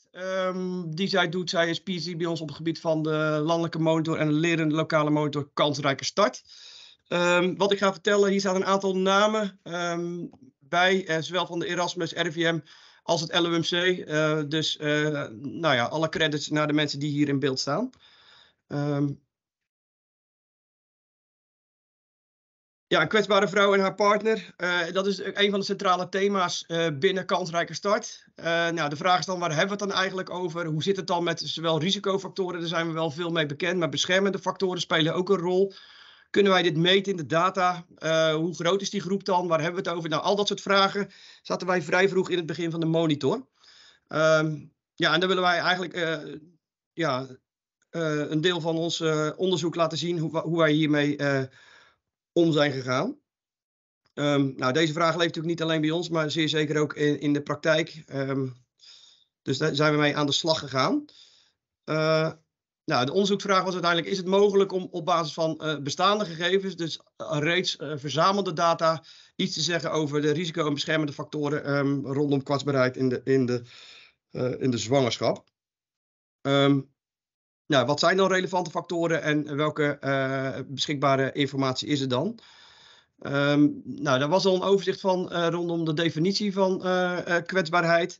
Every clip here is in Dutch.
die zij doet. Zij is PhD bij ons op het gebied van de landelijke monitor en de lerende lokale monitor Kansrijke Start. Wat ik ga vertellen, hier staan een aantal namen bij, zowel van de Erasmus, RIVM als het LUMC. Nou ja, alle credits naar de mensen die hier in beeld staan. Ja, een kwetsbare vrouw en haar partner. Dat is een van de centrale thema's binnen Kansrijke Start. Nou, de vraag is dan, waar hebben we het dan eigenlijk over? Hoe zit het dan met zowel risicofactoren, daar zijn we wel veel mee bekend, maar beschermende factoren spelen ook een rol. Kunnen wij dit meten in de data? Hoe groot is die groep dan? Waar hebben we het over? Nou, al dat soort vragen zaten wij vrij vroeg in het begin van de monitor. Ja, en dan willen wij eigenlijk een deel van ons onderzoek laten zien hoe wij hiermee om zijn gegaan. Nou, deze vraag leeft natuurlijk niet alleen bij ons, maar zeer zeker ook in de praktijk. Dus daar zijn we mee aan de slag gegaan. Nou, de onderzoeksvraag was uiteindelijk, is het mogelijk om op basis van bestaande gegevens, dus reeds verzamelde data, iets te zeggen over de risico- en beschermende factoren rondom kwetsbaarheid in de zwangerschap? Nou, wat zijn dan relevante factoren en welke beschikbare informatie is er dan? Nou, daar was al een overzicht van rondom de definitie van kwetsbaarheid.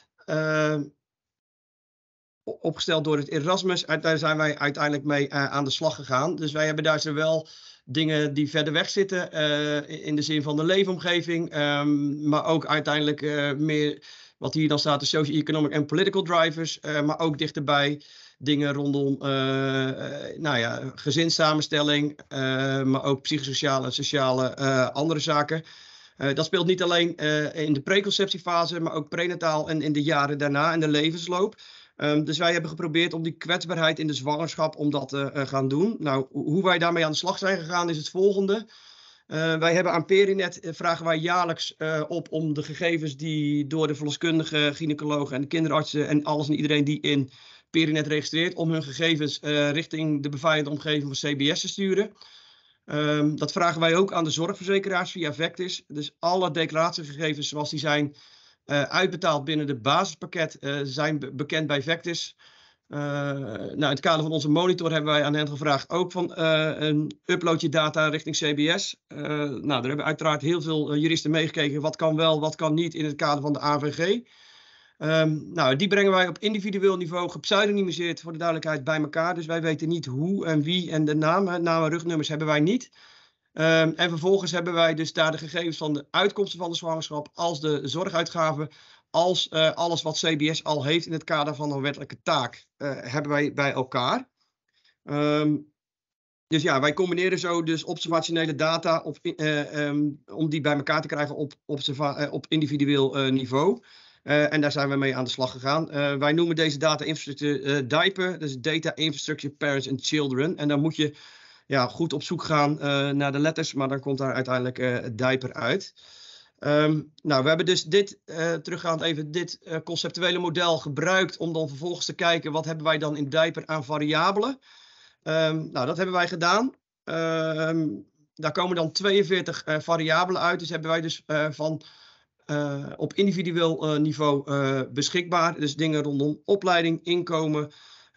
Opgesteld door het Erasmus. Daar zijn wij uiteindelijk mee aan de slag gegaan. Dus wij hebben daar zowel dingen die verder weg zitten in de zin van de leefomgeving, maar ook uiteindelijk meer wat hier dan staat, de socio-economic en political drivers, maar ook dichterbij dingen rondom nou ja, gezinssamenstelling, maar ook psychosociale en sociale andere zaken. Dat speelt niet alleen in de preconceptiefase, maar ook prenataal en in de jaren daarna in de levensloop. Dus wij hebben geprobeerd om die kwetsbaarheid in de zwangerschap, om dat te gaan doen. Nou, hoe wij daarmee aan de slag zijn gegaan is het volgende. Wij hebben aan Perinet, vragen wij jaarlijks op om de gegevens die door de verloskundige, gynaecologen en de kinderartsen en alles en iedereen die in Perinet registreert, om hun gegevens richting de beveiligde omgeving van CBS te sturen. Dat vragen wij ook aan de zorgverzekeraars via Vectis. Dus alle declaratiegegevens zoals die zijn uitbetaald binnen de basispakket zijn bekend bij Vectis. Nou, in het kader van onze monitor hebben wij aan hen gevraagd ook van upload je data richting CBS. Nou, daar hebben uiteraard heel veel juristen meegekeken. Wat kan wel, wat kan niet in het kader van de AVG. Nou, die brengen wij op individueel niveau gepseudonymiseerd voor de duidelijkheid bij elkaar. Dus wij weten niet hoe en wie en de namen en rugnummers hebben wij niet. En vervolgens hebben wij dus daar de gegevens van de uitkomsten van de zwangerschap als de zorguitgaven, als alles wat CBS al heeft in het kader van een wettelijke taak, hebben wij bij elkaar. Dus ja, wij combineren zo dus observationele data om die bij elkaar te krijgen op individueel niveau. En daar zijn we mee aan de slag gegaan. Wij noemen deze data-infrastructuur DIPER, dus Data Infrastructure Parents and Children. En dan moet je goed op zoek gaan naar de letters, maar dan komt daar uiteindelijk DIPER uit. Nou, we hebben dus teruggaand even dit conceptuele model gebruikt om dan vervolgens te kijken wat hebben wij dan in DIPER aan variabelen. Nou, dat hebben wij gedaan. Daar komen dan 42 variabelen uit. Dus hebben wij dus op individueel niveau beschikbaar. Dus dingen rondom opleiding, inkomen,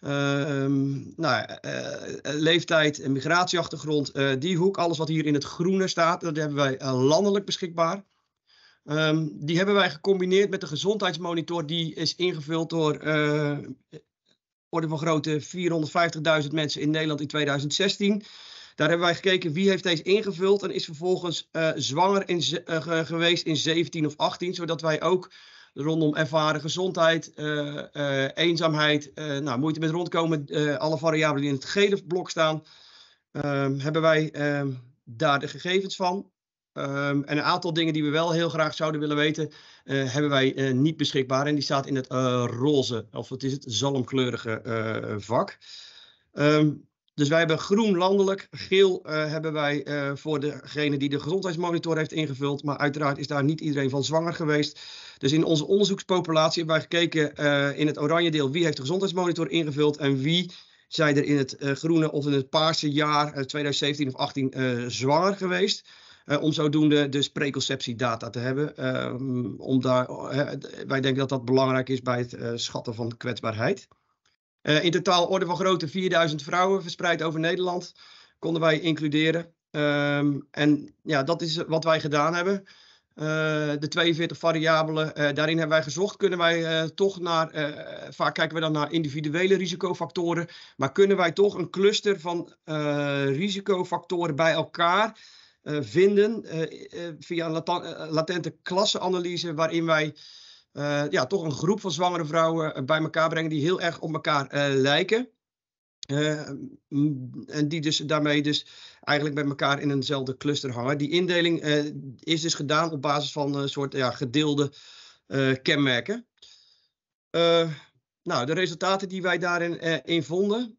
leeftijd en migratieachtergrond. Die hoek, alles wat hier in het groene staat, dat hebben wij landelijk beschikbaar. Die hebben wij gecombineerd met de gezondheidsmonitor. Die is ingevuld door orde van grootte 450.000 mensen in Nederland in 2016. Daar hebben wij gekeken wie heeft deze ingevuld en is vervolgens zwanger geweest in 17 of 18. Zodat wij ook rondom ervaren gezondheid, eenzaamheid, moeite met rondkomen, alle variabelen die in het gele blok staan, hebben wij daar de gegevens van. En een aantal dingen die we wel heel graag zouden willen weten, hebben wij niet beschikbaar. En die staat in het roze, of wat is het, zalmkleurige vak. Dus wij hebben groen landelijk, geel hebben wij voor degene die de gezondheidsmonitor heeft ingevuld. Maar uiteraard is daar niet iedereen van zwanger geweest. Dus in onze onderzoekspopulatie hebben wij gekeken in het oranje deel wie heeft de gezondheidsmonitor ingevuld en wie zijn er in het groene of in het paarse jaar 2017 of 18 zwanger geweest. Om zodoende dus preconceptiedata te hebben. Wij denken dat dat belangrijk is bij het schatten van kwetsbaarheid. In totaal orde van grootte 4000 vrouwen verspreid over Nederland konden wij includeren. En ja, dat is wat wij gedaan hebben. De 42 variabelen, daarin hebben wij gezocht. Kunnen wij toch vaak kijken we dan naar individuele risicofactoren. Maar kunnen wij toch een cluster van risicofactoren bij elkaar vinden via een latente klassenanalyse, waarin wij toch een groep van zwangere vrouwen bij elkaar brengen die heel erg op elkaar lijken. En die dus daarmee dus eigenlijk bij elkaar in eenzelfde cluster hangen. Die indeling is dus gedaan op basis van een soort gedeelde kenmerken. Nou, de resultaten die wij daarin vonden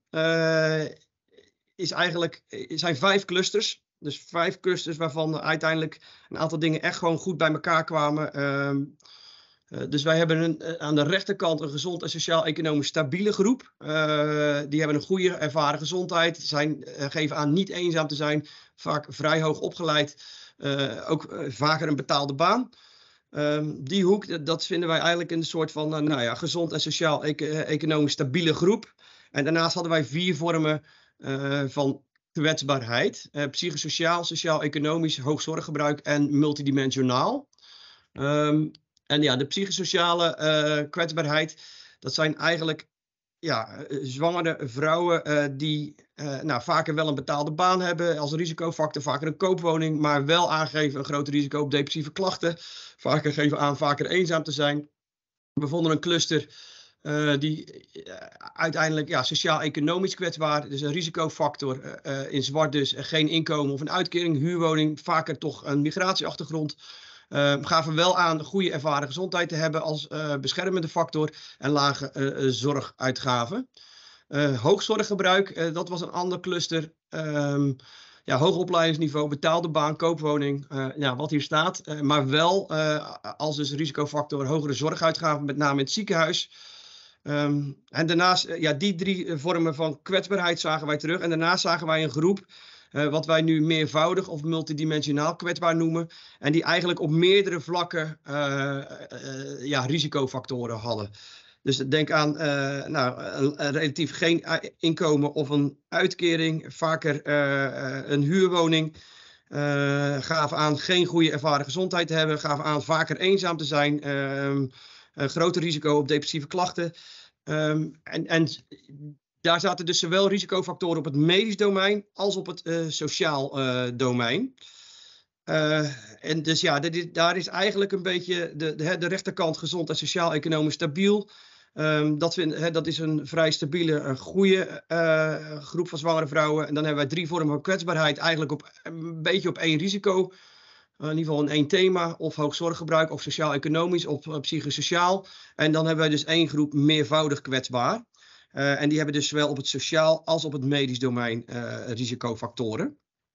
zijn 5 clusters. Dus 5 clusters waarvan uiteindelijk een aantal dingen echt gewoon goed bij elkaar kwamen. Dus wij hebben aan de rechterkant een gezond en sociaal-economisch stabiele groep. Die hebben een goede ervaren gezondheid, geven aan niet eenzaam te zijn, vaak vrij hoog opgeleid, ook vaker een betaalde baan. Die hoek, dat vinden wij eigenlijk een soort van gezond en sociaal-economisch stabiele groep. En daarnaast hadden wij 4 vormen van kwetsbaarheid. Psychosociaal, sociaal-economisch, hoog zorggebruik en multidimensionaal. En ja, de psychosociale kwetsbaarheid, dat zijn eigenlijk zwangere vrouwen die vaker wel een betaalde baan hebben als risicofactor, vaker een koopwoning, maar wel aangeven een groot risico op depressieve klachten. Vaker geven aan vaker eenzaam te zijn. We vonden een cluster die uiteindelijk sociaal-economisch kwetsbaar, dus een risicofactor in zwart dus geen inkomen of een uitkering, huurwoning, vaker toch een migratieachtergrond. Gaven wel aan goede ervaren gezondheid te hebben als beschermende factor en lage zorguitgaven. Hoog zorggebruik, dat was een ander cluster. Hoog opleidingsniveau, betaalde baan, koopwoning, wat hier staat. Maar wel als dus risicofactor hogere zorguitgaven, met name in het ziekenhuis. En daarnaast, die 3 vormen van kwetsbaarheid zagen wij terug. En daarnaast zagen wij een groep wat wij nu meervoudig of multidimensionaal kwetsbaar noemen. En die eigenlijk op meerdere vlakken risicofactoren hadden. Dus denk aan relatief geen inkomen of een uitkering. Vaker een huurwoning. Gaven aan geen goede ervaren gezondheid te hebben. Gaven aan vaker eenzaam te zijn. Een groter risico op depressieve klachten. En daar zaten dus zowel risicofactoren op het medisch domein als op het sociaal domein. En dus daar is eigenlijk een beetje de rechterkant gezond en sociaal-economisch stabiel. Dat is een vrij stabiele, goede groep van zwangere vrouwen. En dan hebben wij 3 vormen van kwetsbaarheid, eigenlijk een beetje op 1 risico. In ieder geval in 1 thema, of hoog zorggebruik, of sociaal-economisch, of psychosociaal. En dan hebben wij dus 1 groep meervoudig kwetsbaar. En die hebben dus zowel op het sociaal als op het medisch domein risicofactoren.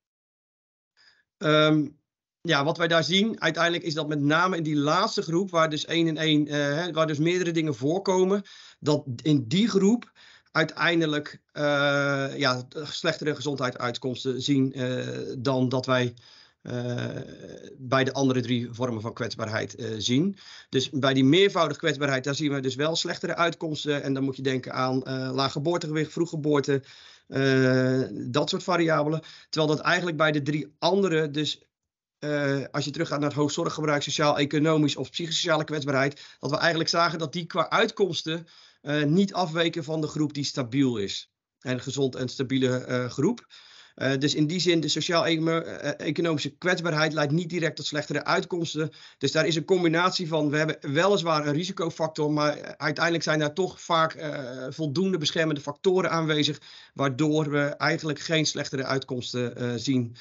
Wat wij daar zien uiteindelijk is dat met name in die laatste groep, waar dus waar dus meerdere dingen voorkomen, dat in die groep uiteindelijk slechtere gezondheidsuitkomsten zien dan dat wij bij de andere 3 vormen van kwetsbaarheid zien. Dus bij die meervoudige kwetsbaarheid, daar zien we dus wel slechtere uitkomsten. En dan moet je denken aan laag geboortegewicht, vroeggeboorte, dat soort variabelen. Terwijl dat eigenlijk bij de 3 andere, dus als je teruggaat naar het hoog zorggebruik, sociaal-economisch of psychosociale kwetsbaarheid, dat we eigenlijk zagen dat die qua uitkomsten niet afweken van de groep die stabiel is. En gezond en stabiele groep. Dus in die zin, de sociaal-economische kwetsbaarheid leidt niet direct tot slechtere uitkomsten. Dus daar is een combinatie van, we hebben weliswaar een risicofactor, maar uiteindelijk zijn daar toch vaak voldoende beschermende factoren aanwezig, waardoor we eigenlijk geen slechtere uitkomsten zien.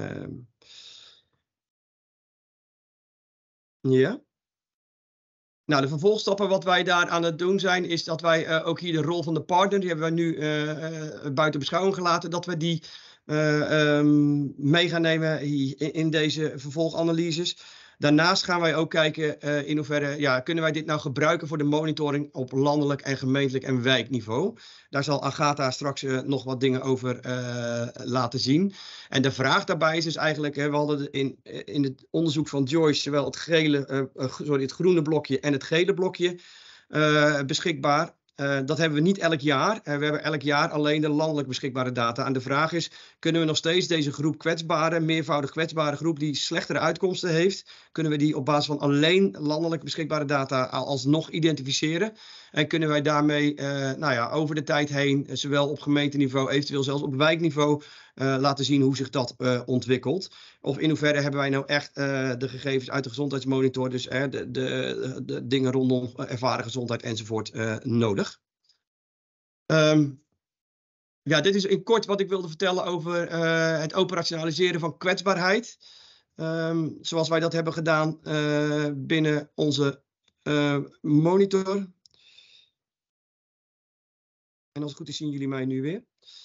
Ja. Nou, de vervolgstappen wat wij daar aan het doen zijn, is dat wij ook hier de rol van de partner, die hebben wij nu buiten beschouwing gelaten, dat we die mee gaan nemen in deze vervolganalyses. Daarnaast gaan wij ook kijken in hoeverre kunnen wij dit nou gebruiken voor de monitoring op landelijk en gemeentelijk en wijkniveau. Daar zal Agatha straks nog wat dingen over laten zien. En de vraag daarbij is dus eigenlijk, we hadden in het onderzoek van Joyce zowel het groene blokje en het gele blokje beschikbaar. Dat hebben we niet elk jaar. We hebben elk jaar alleen de landelijk beschikbare data. En de vraag is, kunnen we nog steeds deze groep meervoudig kwetsbare groep die slechtere uitkomsten heeft, kunnen we die op basis van alleen landelijk beschikbare data alsnog identificeren? En kunnen wij daarmee over de tijd heen, zowel op gemeenteniveau, eventueel zelfs op wijkniveau, laten zien hoe zich dat ontwikkelt? Of in hoeverre hebben wij nou echt de gegevens uit de gezondheidsmonitor, dus de dingen rondom ervaren gezondheid enzovoort, nodig? Dit is in kort wat ik wilde vertellen over het operationaliseren van kwetsbaarheid. Zoals wij dat hebben gedaan binnen onze monitor. En als het goed is zien jullie mij nu weer.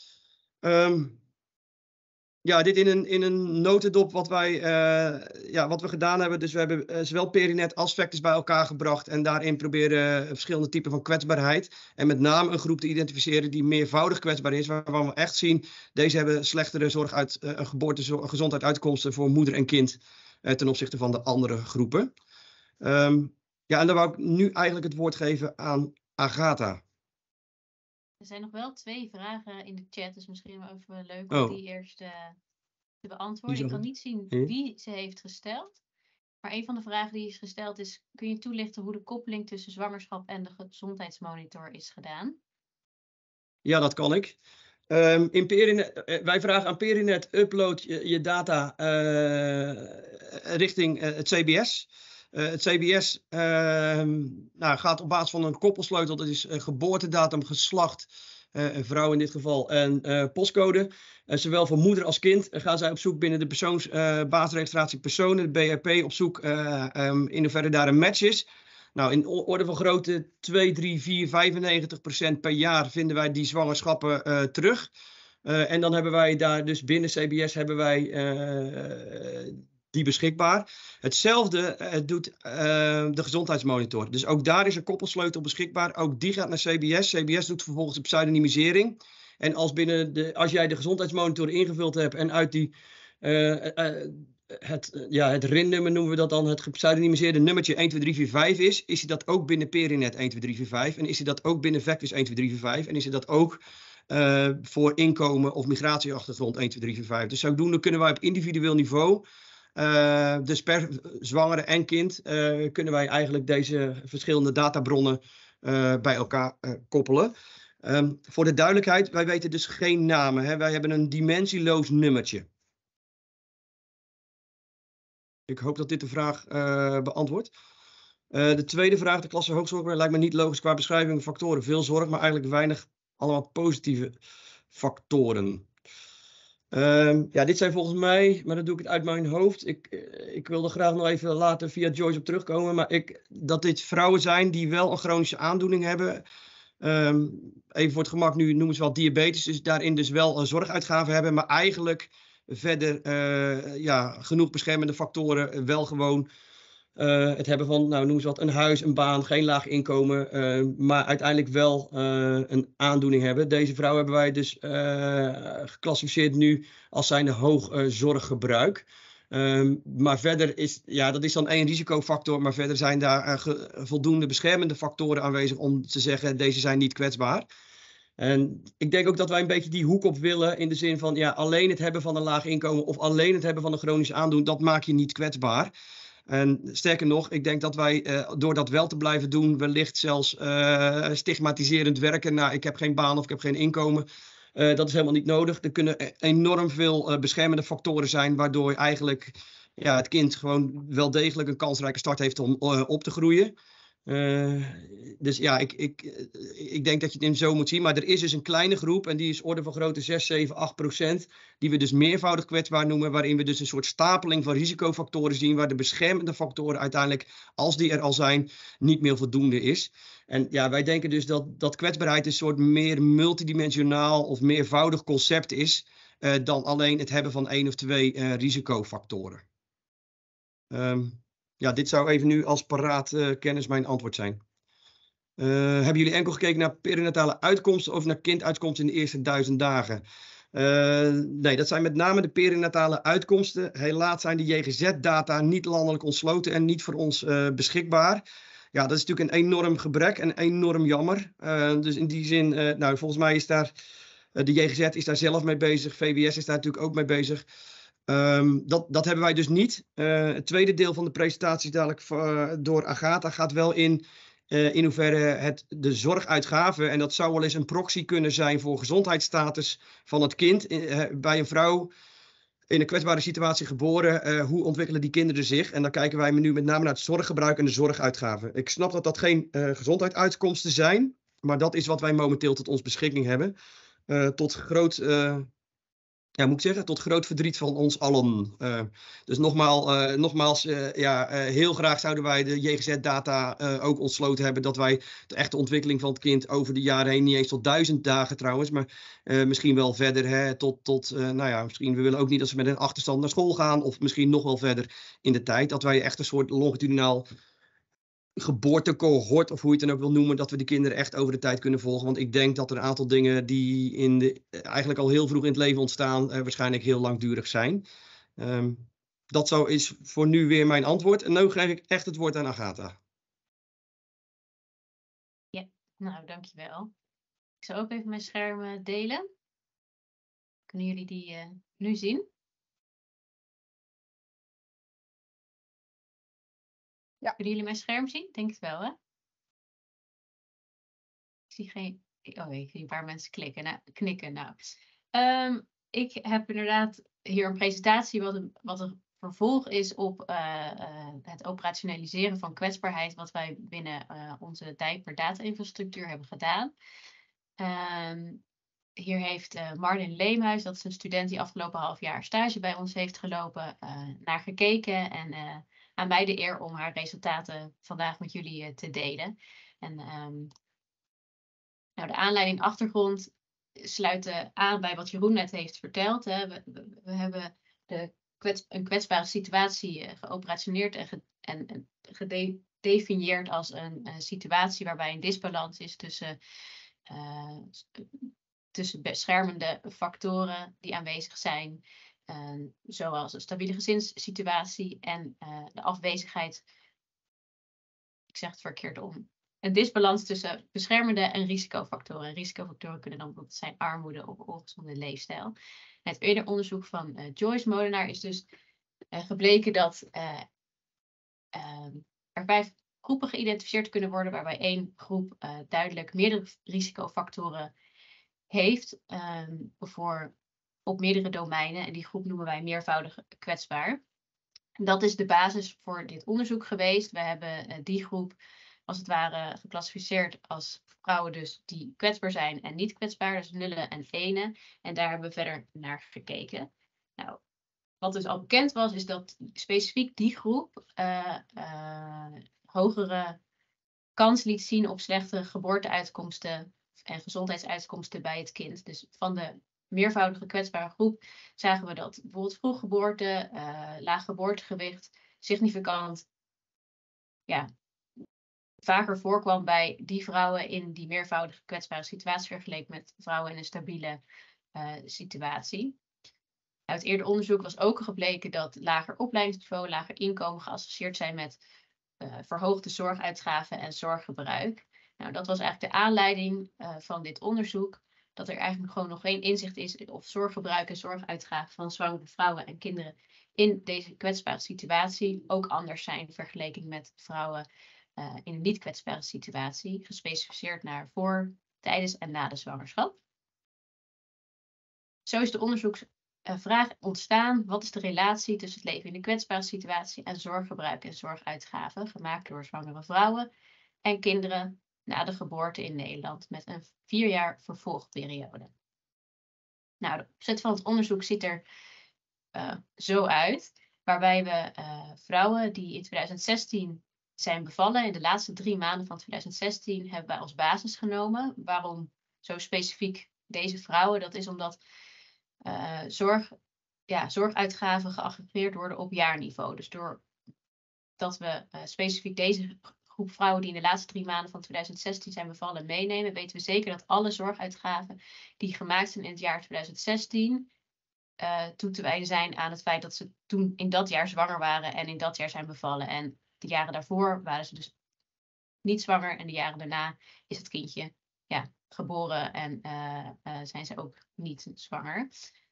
Dit in een notendop wat we gedaan hebben. Dus we hebben zowel Perinet als Vectis bij elkaar gebracht en daarin proberen verschillende typen van kwetsbaarheid. En met name een groep te identificeren die meervoudig kwetsbaar is, waarvan we echt zien, deze hebben slechtere gezondheidsuitkomsten voor moeder en kind ten opzichte van de andere groepen. En dan wou ik nu eigenlijk het woord geven aan Agatha. Er zijn nog wel 2 vragen in de chat, dus misschien wel even leuk om die eerst te beantwoorden. Ik kan niet zien wie ze heeft gesteld. Maar een van de vragen die is gesteld is, kun je toelichten hoe de koppeling tussen zwangerschap en de gezondheidsmonitor is gedaan? Ja, dat kan ik. Wij vragen aan Perinet, upload je data richting het CBS. Het CBS gaat op basis van een koppelsleutel, dat is geboortedatum, geslacht, een vrouw in dit geval, en postcode. Zowel voor moeder als kind gaan zij op zoek binnen de basisregistratie personen, de BRP, op zoek in hoeverre daar een match is. Nou, in orde van grootte 2, 3, 4, 95% per jaar vinden wij die zwangerschappen terug. En dan hebben wij daar dus binnen CBS hebben wij die beschikbaar. Hetzelfde doet de gezondheidsmonitor. Dus ook daar is een koppelsleutel beschikbaar. Ook die gaat naar CBS. CBS doet vervolgens de pseudonymisering. En als jij de gezondheidsmonitor ingevuld hebt en uit die het RIN-nummer noemen we dat dan, het gepseudonymiseerde nummertje 12345 is hij dat ook binnen Perinet 12345 en is hij dat ook binnen Vectis 12345 en is hij dat ook voor inkomen of migratieachtergrond 12345. Dus zodoende kunnen wij op individueel niveau, dus per zwangere en kind, kunnen wij eigenlijk deze verschillende databronnen bij elkaar koppelen. Voor de duidelijkheid, wij weten dus geen namen. Hè? Wij hebben een dimensieloos nummertje. Ik hoop dat dit de vraag beantwoordt. De tweede vraag, de klasse hoogzorg, lijkt me niet logisch qua beschrijving van factoren. Veel zorg, maar eigenlijk weinig allemaal positieve factoren. Dit zijn volgens mij, maar dan doe ik het uit mijn hoofd. Ik wil er graag nog even later via Joyce op terugkomen. Maar dat dit vrouwen zijn die wel een chronische aandoening hebben. Even voor het gemak, nu noemen ze wel diabetes. Dus daarin dus wel zorguitgaven hebben. Maar eigenlijk verder genoeg beschermende factoren. Wel gewoon het hebben van, nou noem ze wat, een huis, een baan, geen laag inkomen. Maar uiteindelijk wel een aandoening hebben. Deze vrouw hebben wij dus geclassificeerd nu als zijnde hoog zorggebruik. Maar verder dat is dan 1 risicofactor. Maar verder zijn daar voldoende beschermende factoren aanwezig om te zeggen, deze zijn niet kwetsbaar. En ik denk ook dat wij een beetje die hoek op willen in de zin van, alleen het hebben van een laag inkomen of alleen het hebben van een chronische aandoening, dat maakt je niet kwetsbaar. En sterker nog, ik denk dat wij door dat wel te blijven doen, wellicht zelfs stigmatiserend werken. Nou, ik heb geen baan of ik heb geen inkomen. Dat is helemaal niet nodig. Er kunnen enorm veel beschermende factoren zijn, waardoor eigenlijk het kind gewoon wel degelijk een kansrijke start heeft om op te groeien. Dus ik denk dat je het zo moet zien. Maar er is dus een kleine groep en die is orde van grootte 6, 7, 8%. Die we dus meervoudig kwetsbaar noemen. Waarin we dus een soort stapeling van risicofactoren zien. Waar de beschermende factoren uiteindelijk, als die er al zijn, niet meer voldoende is. En wij denken dus dat kwetsbaarheid een soort meer multidimensionaal of meervoudig concept is. Dan alleen het hebben van 1 of 2 risicofactoren. Ja, dit zou even nu als paraat kennis mijn antwoord zijn. Hebben jullie enkel gekeken naar perinatale uitkomsten of naar kinduitkomsten in de eerste 1000 dagen? Nee, dat zijn met name de perinatale uitkomsten. Helaas zijn de JGZ-data niet landelijk ontsloten en niet voor ons beschikbaar. Ja, dat is natuurlijk een enorm gebrek en enorm jammer. Dus in die zin, nou, volgens mij is daar, de JGZ is daar zelf mee bezig. VWS is daar natuurlijk ook mee bezig. Dat hebben wij dus niet. Het tweede deel van de presentatie dadelijk door Agatha gaat wel in hoeverre de zorguitgaven, en dat zou wel eens een proxy kunnen zijn voor gezondheidsstatus van het kind. Bij een vrouw in een kwetsbare situatie geboren, hoe ontwikkelen die kinderen zich? En dan kijken wij nu met name naar het zorggebruik en de zorguitgaven. Ik snap dat dat geen gezondheidsuitkomsten zijn, maar dat is wat wij momenteel tot ons beschikking hebben. Tot groot ja, moet ik zeggen, tot groot verdriet van ons allen. Dus nogmaals, heel graag zouden wij de JGZ-data ook ontsloten hebben, dat wij de echte ontwikkeling van het kind over de jaren heen, niet eens tot 1000 dagen trouwens, maar misschien wel verder, hè, misschien, we willen ook niet dat ze met een achterstand naar school gaan, of misschien nog wel verder in de tijd, dat wij echt een soort longitudinaal geboortecohort, of hoe je het dan ook wil noemen, dat we die kinderen echt over de tijd kunnen volgen. Want ik denk dat er een aantal dingen die eigenlijk al heel vroeg in het leven ontstaan, waarschijnlijk heel langdurig zijn. Dat is voor nu weer mijn antwoord. En nu geef ik echt het woord aan Agatha. Ja, nou, dankjewel. Ik zal ook even mijn scherm delen. Kunnen jullie die nu zien? Ja. Kunnen jullie mijn scherm zien? Denk het wel, hè? Ik zie geen... Oh, ik zie een paar mensen knikken. Nou. Ik heb inderdaad hier een presentatie wat een vervolg is op het operationaliseren van kwetsbaarheid, wat wij binnen onze Dijper data-infrastructuur hebben gedaan. Hier heeft Marlin Leemhuis, dat is een student die afgelopen half jaar stage bij ons heeft gelopen, naar gekeken en aan mij de eer om haar resultaten vandaag met jullie te delen. En nou, de aanleiding achtergrond sluit aan bij wat Jeroen net heeft verteld. Hè. We hebben een kwetsbare situatie geoperationeerd en gedefinieerd als een situatie waarbij een disbalans is tussen beschermende factoren die aanwezig zijn, zoals een stabiele gezinssituatie en de afwezigheid, ik zeg het verkeerd om, een disbalans tussen beschermende en risicofactoren. En risicofactoren kunnen dan bijvoorbeeld zijn armoede of ongezonde leefstijl. Het eerder onderzoek van Joyce Molenaar is dus gebleken dat er 5 groepen geïdentificeerd kunnen worden, waarbij 1 groep duidelijk meerdere risicofactoren heeft op meerdere domeinen. En die groep noemen wij meervoudig kwetsbaar. Dat is de basis voor dit onderzoek geweest. We hebben die groep als het ware geclassificeerd als vrouwen dus die kwetsbaar zijn en niet kwetsbaar, dus nullen en enen. En daar hebben we verder naar gekeken. Nou, wat dus al bekend was, is dat specifiek die groep hogere kans liet zien op slechte geboorteuitkomsten en gezondheidsuitkomsten bij het kind. Dus van de meervoudige kwetsbare groep zagen we dat bijvoorbeeld vroeggeboorte, laag geboortegewicht, significant vaker voorkwam bij die vrouwen in die meervoudige kwetsbare situatie vergeleken met vrouwen in een stabiele situatie. Uit eerder onderzoek was ook gebleken dat lager opleidingsniveau, lager inkomen geassocieerd zijn met verhoogde zorguitgaven en zorggebruik. Nou, dat was eigenlijk de aanleiding van dit onderzoek, dat er eigenlijk gewoon nog geen inzicht is of zorggebruik en zorguitgaven van zwangere vrouwen en kinderen in deze kwetsbare situatie ook anders zijn vergeleken met vrouwen in een niet kwetsbare situatie, gespecificeerd naar voor, tijdens en na de zwangerschap. Zo is de onderzoeksvraag ontstaan: wat is de relatie tussen het leven in een kwetsbare situatie en zorggebruik en zorguitgaven, gemaakt door zwangere vrouwen en kinderen na de geboorte in Nederland met een 4 jaar vervolgperiode. Nou, de opzet van het onderzoek ziet er zo uit, waarbij we vrouwen die in 2016 zijn bevallen, in de laatste 3 maanden van 2016, hebben wij als basis genomen. Waarom zo specifiek deze vrouwen? Dat is omdat zorguitgaven geaggregeerd worden op jaarniveau. Dus dat we specifiek deze groep vrouwen die in de laatste 3 maanden van 2016 zijn bevallen meenemen, weten we zeker dat alle zorguitgaven die gemaakt zijn in het jaar 2016 toe te wijden zijn aan het feit dat ze toen in dat jaar zwanger waren en in dat jaar zijn bevallen. En de jaren daarvoor waren ze dus niet zwanger en de jaren daarna is het kindje geboren en zijn ze ook niet zwanger.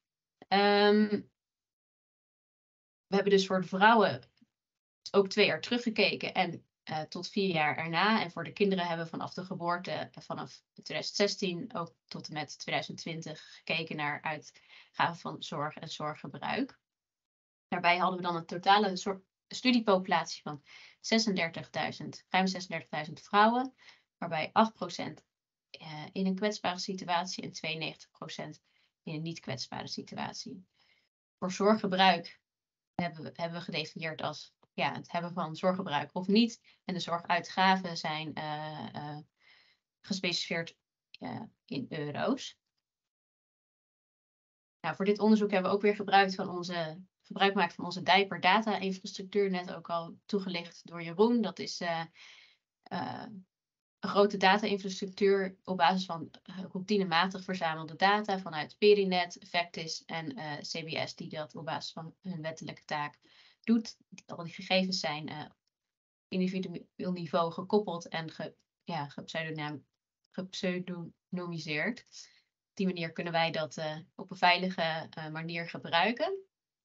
We hebben dus voor de vrouwen ook 2 jaar teruggekeken en tot 4 jaar erna. En voor de kinderen hebben we vanaf de geboorte, vanaf 2016 ook tot en met 2020 gekeken naar uitgaven van zorg en zorggebruik. Daarbij hadden we dan een totale studiepopulatie van ruim 36.000 vrouwen, waarbij 8% in een kwetsbare situatie en 92% in een niet kwetsbare situatie. Voor zorggebruik hebben we gedefinieerd als het hebben van zorggebruik of niet. En de zorguitgaven zijn gespecificeerd in euro's. Nou, voor dit onderzoek hebben we ook weer gebruik gemaakt van onze Dijper data infrastructuur, net ook al toegelicht door Jeroen. Dat is een grote data-infrastructuur op basis van routinematig verzamelde data vanuit Perinet, Vectis en CBS, die dat op basis van hun wettelijke taak doet. Al die gegevens zijn individueel niveau gekoppeld en gepseudonymiseerd. Op die manier kunnen wij dat op een veilige manier gebruiken.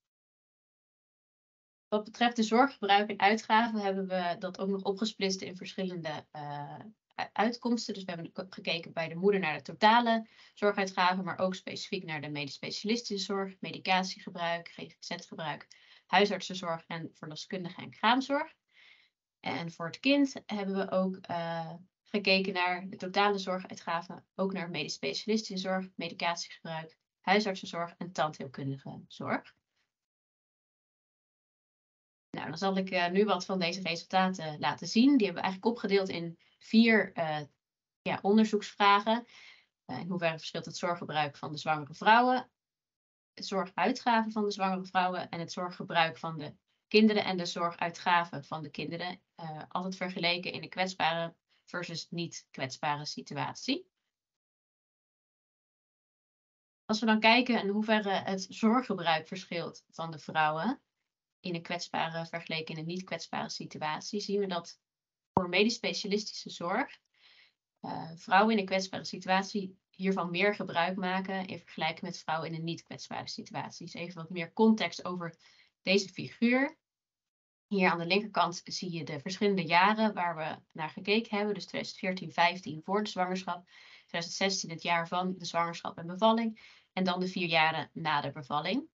Wat betreft de zorggebruik en uitgaven hebben we dat ook nog opgesplitst in verschillende uitkomsten. Dus we hebben gekeken bij de moeder naar de totale zorguitgaven, maar ook specifiek naar de medisch specialistische zorg, medicatiegebruik, GGZ-gebruik, huisartsenzorg en verloskundige en kraamzorg. En voor het kind hebben we ook gekeken naar de totale zorguitgaven, ook naar medisch specialistische zorg, medicatiegebruik, huisartsenzorg en tandheelkundige zorg. Nou, dan zal ik nu wat van deze resultaten laten zien. Die hebben we eigenlijk opgedeeld in 4 onderzoeksvragen. In hoeverre verschilt het zorggebruik van de zwangere vrouwen, het zorguitgaven van de zwangere vrouwen en het zorggebruik van de kinderen en de zorguitgaven van de kinderen. Altijd vergeleken in een kwetsbare versus niet kwetsbare situatie. Als we dan kijken in hoeverre het zorggebruik verschilt van de vrouwen in een kwetsbare vergeleken in een niet kwetsbare situatie, zien we dat voor medisch specialistische zorg vrouwen in een kwetsbare situatie hiervan meer gebruik maken in vergelijking met vrouwen in een niet kwetsbare situatie. Dus even wat meer context over deze figuur. Hier aan de linkerkant zie je de verschillende jaren waar we naar gekeken hebben. Dus 2014-15 voor de zwangerschap, 2016 het jaar van de zwangerschap en bevalling en dan de 4 jaren na de bevalling.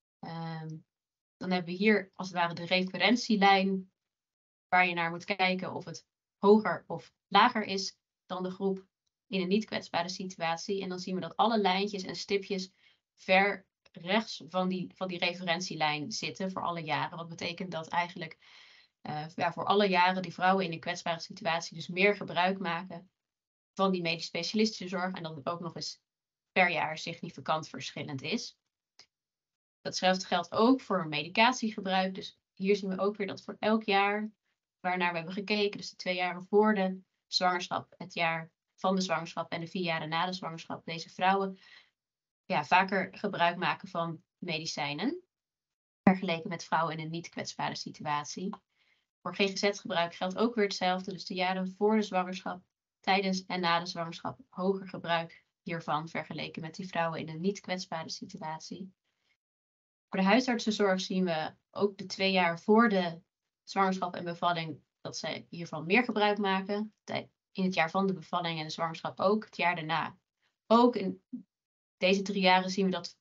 Dan hebben we hier als het ware de referentielijn waar je naar moet kijken of het hoger of lager is dan de groep in een niet kwetsbare situatie. En dan zien we dat alle lijntjes en stipjes ver rechts van die referentielijn zitten voor alle jaren. Wat betekent dat eigenlijk voor alle jaren die vrouwen in een kwetsbare situatie dus meer gebruik maken van die medisch specialistische zorg en dat het ook nog eens per jaar significant verschillend is. Datzelfde geldt ook voor medicatiegebruik. Dus hier zien we ook weer dat voor elk jaar waarnaar we hebben gekeken, dus de 2 jaren voor de zwangerschap, het jaar van de zwangerschap en de 4 jaren na de zwangerschap, deze vrouwen vaker gebruik maken van medicijnen, vergeleken met vrouwen in een niet kwetsbare situatie. Voor GGZ-gebruik geldt ook weer hetzelfde, dus de jaren voor de zwangerschap, tijdens en na de zwangerschap, hoger gebruik hiervan, vergeleken met die vrouwen in een niet kwetsbare situatie. Voor de huisartsenzorg zien we ook de 2 jaar voor de zwangerschap en bevalling dat zij hiervan meer gebruik maken. In het jaar van de bevalling en de zwangerschap ook. Het jaar daarna ook. In deze 3 jaren zien we dat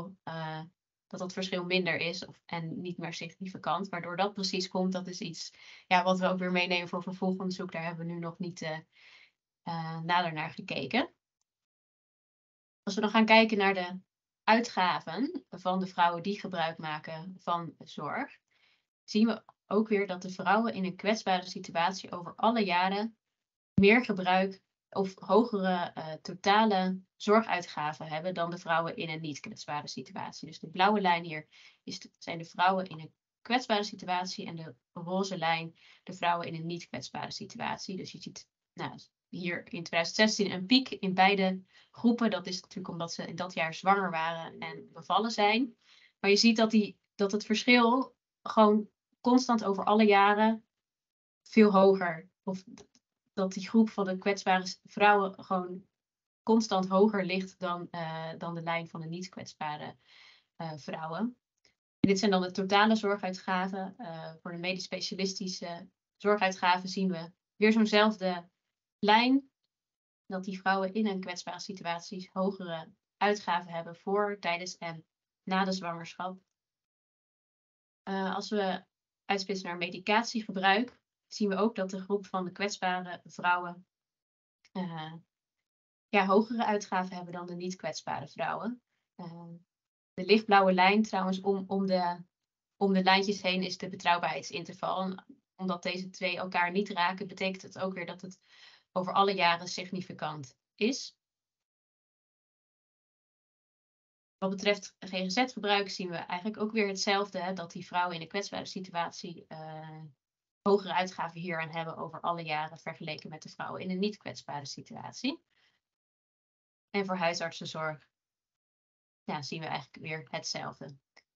dat verschil minder is en niet meer significant. Waardoor dat precies komt, dat is iets wat we ook weer meenemen voor vervolgonderzoek. Daar hebben we nu nog niet nader naar gekeken. Als we dan gaan kijken naar de uitgaven van de vrouwen die gebruik maken van zorg, zien we ook weer dat de vrouwen in een kwetsbare situatie over alle jaren meer gebruik of hogere totale zorguitgaven hebben dan de vrouwen in een niet kwetsbare situatie. Dus de blauwe lijn hier zijn de vrouwen in een kwetsbare situatie en de roze lijn de vrouwen in een niet kwetsbare situatie. Dus je ziet hier in 2016 een piek in beide groepen. Dat is natuurlijk omdat ze in dat jaar zwanger waren en bevallen zijn. Maar je ziet dat het verschil gewoon constant over alle jaren veel hoger, of dat die groep van de kwetsbare vrouwen gewoon constant hoger ligt dan de lijn van de niet kwetsbare vrouwen. En dit zijn dan de totale zorguitgaven. Voor de medisch specialistische zorguitgaven zien we weer zo'nzelfde lijn, dat die vrouwen in een kwetsbare situatie hogere uitgaven hebben voor, tijdens en na de zwangerschap. Als we uitspitsen naar medicatiegebruik, zien we ook dat de groep van de kwetsbare vrouwen hogere uitgaven hebben dan de niet kwetsbare vrouwen. De lichtblauwe lijn trouwens om de lijntjes heen is de betrouwbaarheidsinterval. En omdat deze twee elkaar niet raken, betekent het ook weer dat het over alle jaren significant is. Wat betreft GGZ-gebruik zien we eigenlijk ook weer hetzelfde. Hè, dat die vrouwen in een kwetsbare situatie hogere uitgaven hieraan hebben over alle jaren vergeleken met de vrouwen in een niet kwetsbare situatie. En voor huisartsenzorg zien we eigenlijk weer hetzelfde.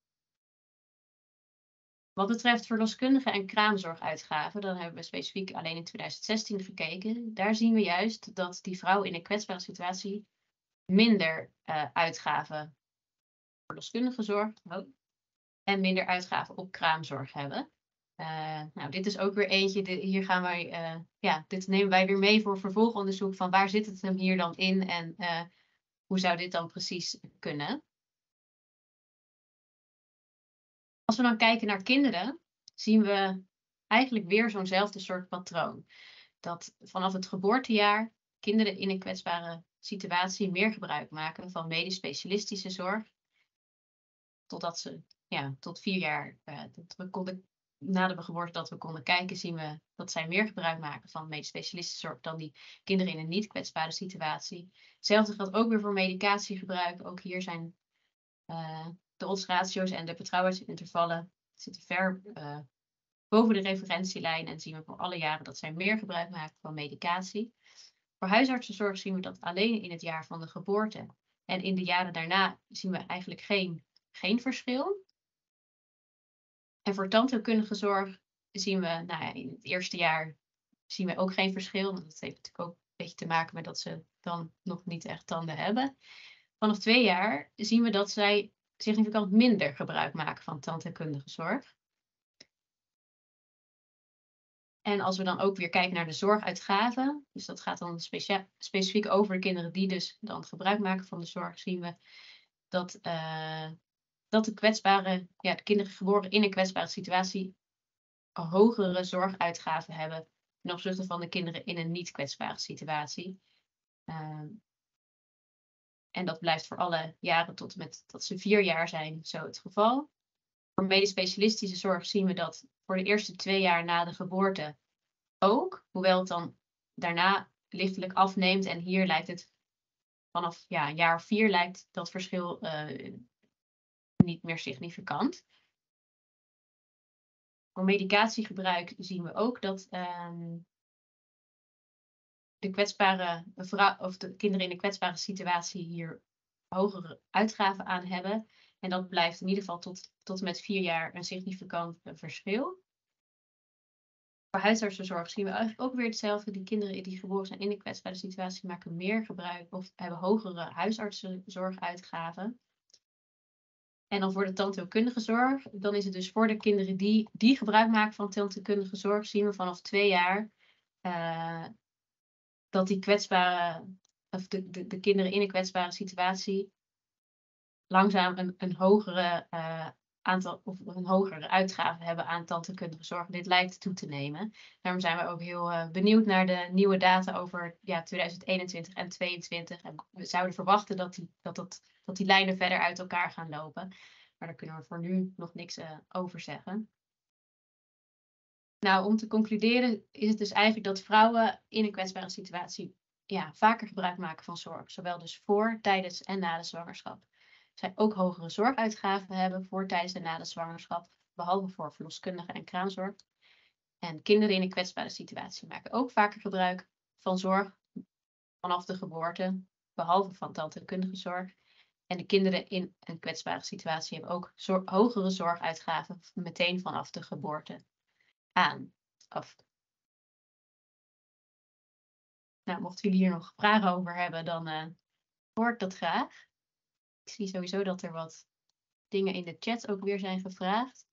Wat betreft verloskundige en kraamzorguitgaven, dan hebben we specifiek alleen in 2016 gekeken. Daar zien we juist dat die vrouwen in een kwetsbare situatie minder uitgaven verloskundige zorg en minder uitgaven op kraamzorg hebben. Dit is ook weer eentje, hier gaan wij, dit nemen wij weer mee voor vervolgonderzoek van waar zit het hem hier dan in en hoe zou dit dan precies kunnen. Als we dan kijken naar kinderen, zien we eigenlijk weer zo'nzelfde soort patroon. Dat vanaf het geboortejaar kinderen in een kwetsbare situatie meer gebruik maken van medisch specialistische zorg. Totdat ze tot 4 jaar na de geboorte dat we konden kijken, zien we dat zij meer gebruik maken van medisch specialistische zorg dan die kinderen in een niet kwetsbare situatie. Hetzelfde geldt ook weer voor medicatiegebruik. Ook hier zijn de oddsratio's en de betrouwbaarheidsintervallen zitten ver boven de referentielijn en zien we voor alle jaren dat zij meer gebruik maken van medicatie. Voor huisartsenzorg zien we dat alleen in het jaar van de geboorte en in de jaren daarna zien we eigenlijk geen verschil. En voor tandheelkundige zorg zien we, in het eerste jaar zien we ook geen verschil. Want dat heeft natuurlijk ook een beetje te maken met dat ze dan nog niet echt tanden hebben. Vanaf 2 jaar zien we dat zij significant minder gebruik maken van tandheelkundige zorg. En als we dan ook weer kijken naar de zorguitgaven, dus dat gaat dan specifiek over de kinderen die dus dan gebruik maken van de zorg, zien we dat de kinderen geboren in een kwetsbare situatie hogere zorguitgaven hebben ten opzichte van de kinderen in een niet kwetsbare situatie. En dat blijft voor alle jaren tot en met dat ze 4 jaar zijn zo het geval. Voor medisch specialistische zorg zien we dat voor de eerste 2 jaar na de geboorte ook, hoewel het dan daarna lichtelijk afneemt. En hier lijkt het vanaf jaar 4 lijkt dat verschil niet meer significant. Voor medicatiegebruik zien we ook dat de kwetsbare of de kinderen in een kwetsbare situatie hier hogere uitgaven aan hebben. En dat blijft in ieder geval tot en met 4 jaar een significant verschil. Voor huisartsenzorg zien we eigenlijk ook weer hetzelfde. Die kinderen die geboren zijn in een kwetsbare situatie maken meer gebruik of hebben hogere huisartsenzorguitgaven. En dan voor de tandheelkundige zorg, dan is het dus voor de kinderen die gebruik maken van tandheelkundige zorg, zien we vanaf 2 jaar dat die kwetsbare, of de kinderen in een kwetsbare situatie langzaam een hogere aantal of een hogere uitgave hebben aan tandheelkundige zorg. Dit lijkt toe te nemen. Daarom zijn we ook heel benieuwd naar de nieuwe data over 2021 en 2022. En we zouden verwachten dat die lijnen verder uit elkaar gaan lopen. Maar daar kunnen we voor nu nog niks over zeggen. Nou, om te concluderen is het dus eigenlijk dat vrouwen in een kwetsbare situatie vaker gebruik maken van zorg. Zowel dus voor, tijdens en na de zwangerschap. Zij ook hogere zorguitgaven hebben voor, tijdens en na de zwangerschap. behalve voor verloskundigen en kraamzorg. En kinderen in een kwetsbare situatie maken ook vaker gebruik van zorg vanaf de geboorte, behalve van tandheelkundige zorg. En de kinderen in een kwetsbare situatie hebben ook hogere zorguitgaven meteen vanaf de geboorte af. Nou, mochten jullie hier nog vragen over hebben, dan hoor ik dat graag. Ik zie sowieso dat er wat dingen in de chat ook weer zijn gevraagd.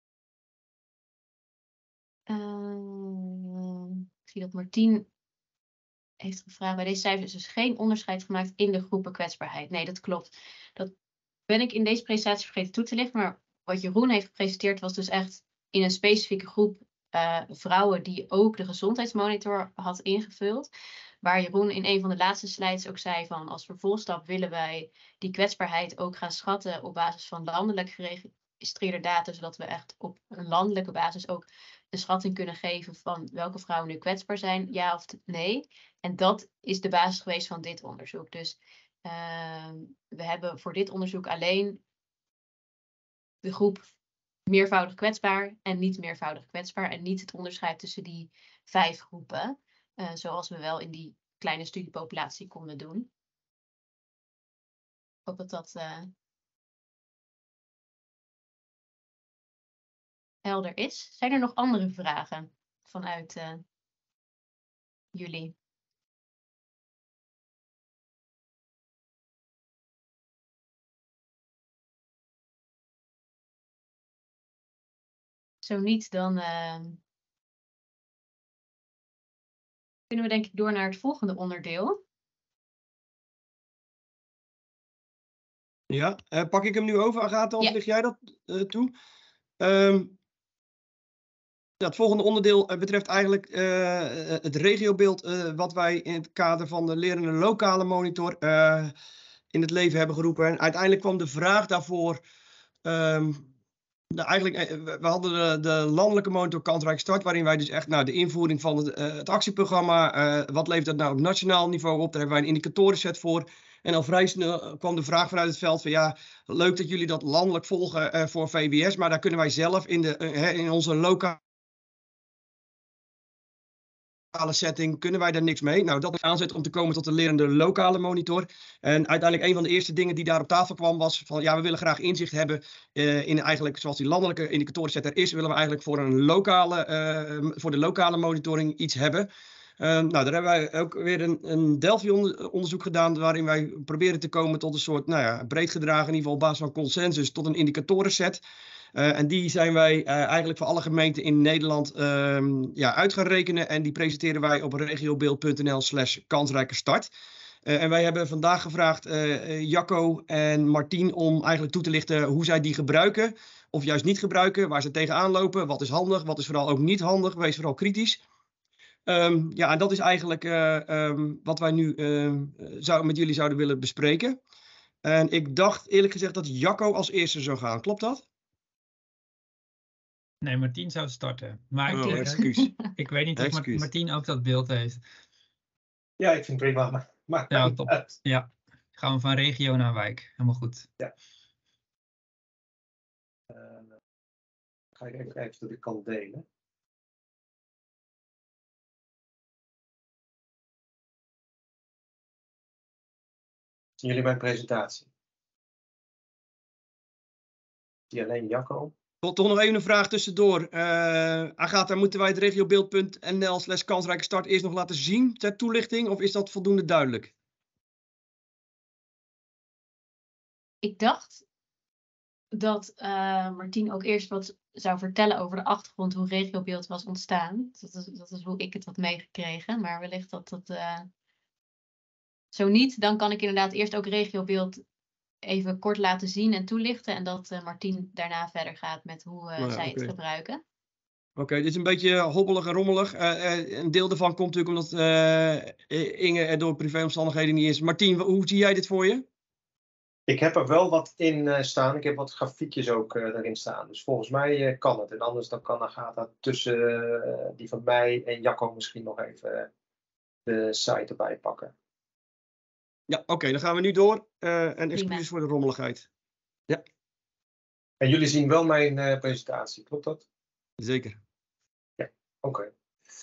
Ik zie dat Martien heeft gevraagd. Bij deze cijfers is dus geen onderscheid gemaakt in de groepen kwetsbaarheid. Nee, dat klopt. Dat ben ik in deze presentatie vergeten toe te lichten. Maar wat Jeroen heeft gepresenteerd was dus echt in een specifieke groep vrouwen die ook de gezondheidsmonitor had ingevuld. Waar Jeroen in een van de laatste slides ook zei van als vervolgstap willen wij die kwetsbaarheid ook gaan schatten op basis van landelijk geregistreerde data. Zodat we echt op een landelijke basis ook de schatting kunnen geven van welke vrouwen nu kwetsbaar zijn, ja of nee. En dat is de basis geweest van dit onderzoek. Dus we hebben voor dit onderzoek alleen de groep meervoudig kwetsbaar en niet meervoudig kwetsbaar. En niet het onderscheid tussen die 5 groepen. Zoals we wel in die kleine studiepopulatie konden doen. Ik hoop dat dat helder is. Zijn er nog andere vragen vanuit jullie? Zo niet, dan kunnen we denk ik door naar het volgende onderdeel. Ja, pak ik hem nu over, Agatha, of lig jij dat toe? Het volgende onderdeel betreft eigenlijk het regiobeeld wat wij in het kader van de lerende lokale monitor in het leven hebben geroepen. En uiteindelijk kwam de vraag daarvoor... we hadden de landelijke monitor Kansrijke Start, waarin wij dus echt de invoering van het actieprogramma, wat levert dat nou op nationaal niveau op? Daar hebben wij een indicatorenset voor. En al vrij snel kwam de vraag vanuit het veld van ja, leuk dat jullie dat landelijk volgen voor VWS, maar daar kunnen wij zelf in onze lokale setting, kunnen wij daar niks mee. Nou, dat is aanzet om te komen tot de lerende lokale monitor. En uiteindelijk een van de eerste dingen die daar op tafel kwam was van ja, we willen graag inzicht hebben in eigenlijk zoals die landelijke indicatorenset er is, willen we eigenlijk voor de lokale monitoring iets hebben. Daar hebben wij ook weer een Delphi-onderzoek gedaan, waarin wij proberen te komen tot een soort, breed gedragen, in ieder geval op basis van consensus, tot een indicatorenset. En die zijn wij eigenlijk voor alle gemeenten in Nederland uit gaan rekenen. En die presenteren wij op regiobeeld.nl/kansrijke start. En wij hebben vandaag gevraagd Jacco en Martien om eigenlijk toe te lichten hoe zij die gebruiken. Of juist niet gebruiken, waar ze tegenaan lopen. Wat is handig, wat is vooral ook niet handig. Wees vooral kritisch. En dat is eigenlijk wat wij nu met jullie zouden willen bespreken. En ik dacht eerlijk gezegd dat Jacco als eerste zou gaan. Klopt dat? Nee, Martien zou starten. Maar excuus. Ik weet niet of Martien ook dat beeld heeft. Ja, ik vind het prima. Maar ja, top. Ja, gaan we van regio naar wijk. Helemaal goed. Ja. Ga ik even kijken of ik kan delen. Zien jullie mijn presentatie? Zie alleen Jacco. Toch nog even een vraag tussendoor. Agatha, moeten wij het regiobeeld.nl/kansrijke start eerst nog laten zien ter toelichting? Of is dat voldoende duidelijk? Ik dacht dat Martien ook eerst wat zou vertellen over de achtergrond, hoe regiobeeld was ontstaan. Dat is hoe ik het had meegekregen. Maar wellicht dat zo niet, dan kan ik inderdaad eerst ook regiobeeld even kort laten zien en toelichten. En dat Martien daarna verder gaat met hoe zij het gebruiken. Oké, dit is een beetje hobbelig en rommelig. Een deel daarvan komt natuurlijk omdat Inge er door privéomstandigheden niet is. Martien, hoe zie jij dit voor je? Ik heb er wel wat in staan. Ik heb wat grafiekjes ook erin staan. Dus volgens mij kan het. En anders dan kan Agatha tussen die van mij en Jacco misschien nog even de site erbij pakken. Ja, oké, dan gaan we nu door. En excuses voor de rommeligheid. Ja. En jullie zien wel mijn presentatie, klopt dat? Zeker. Ja, oké.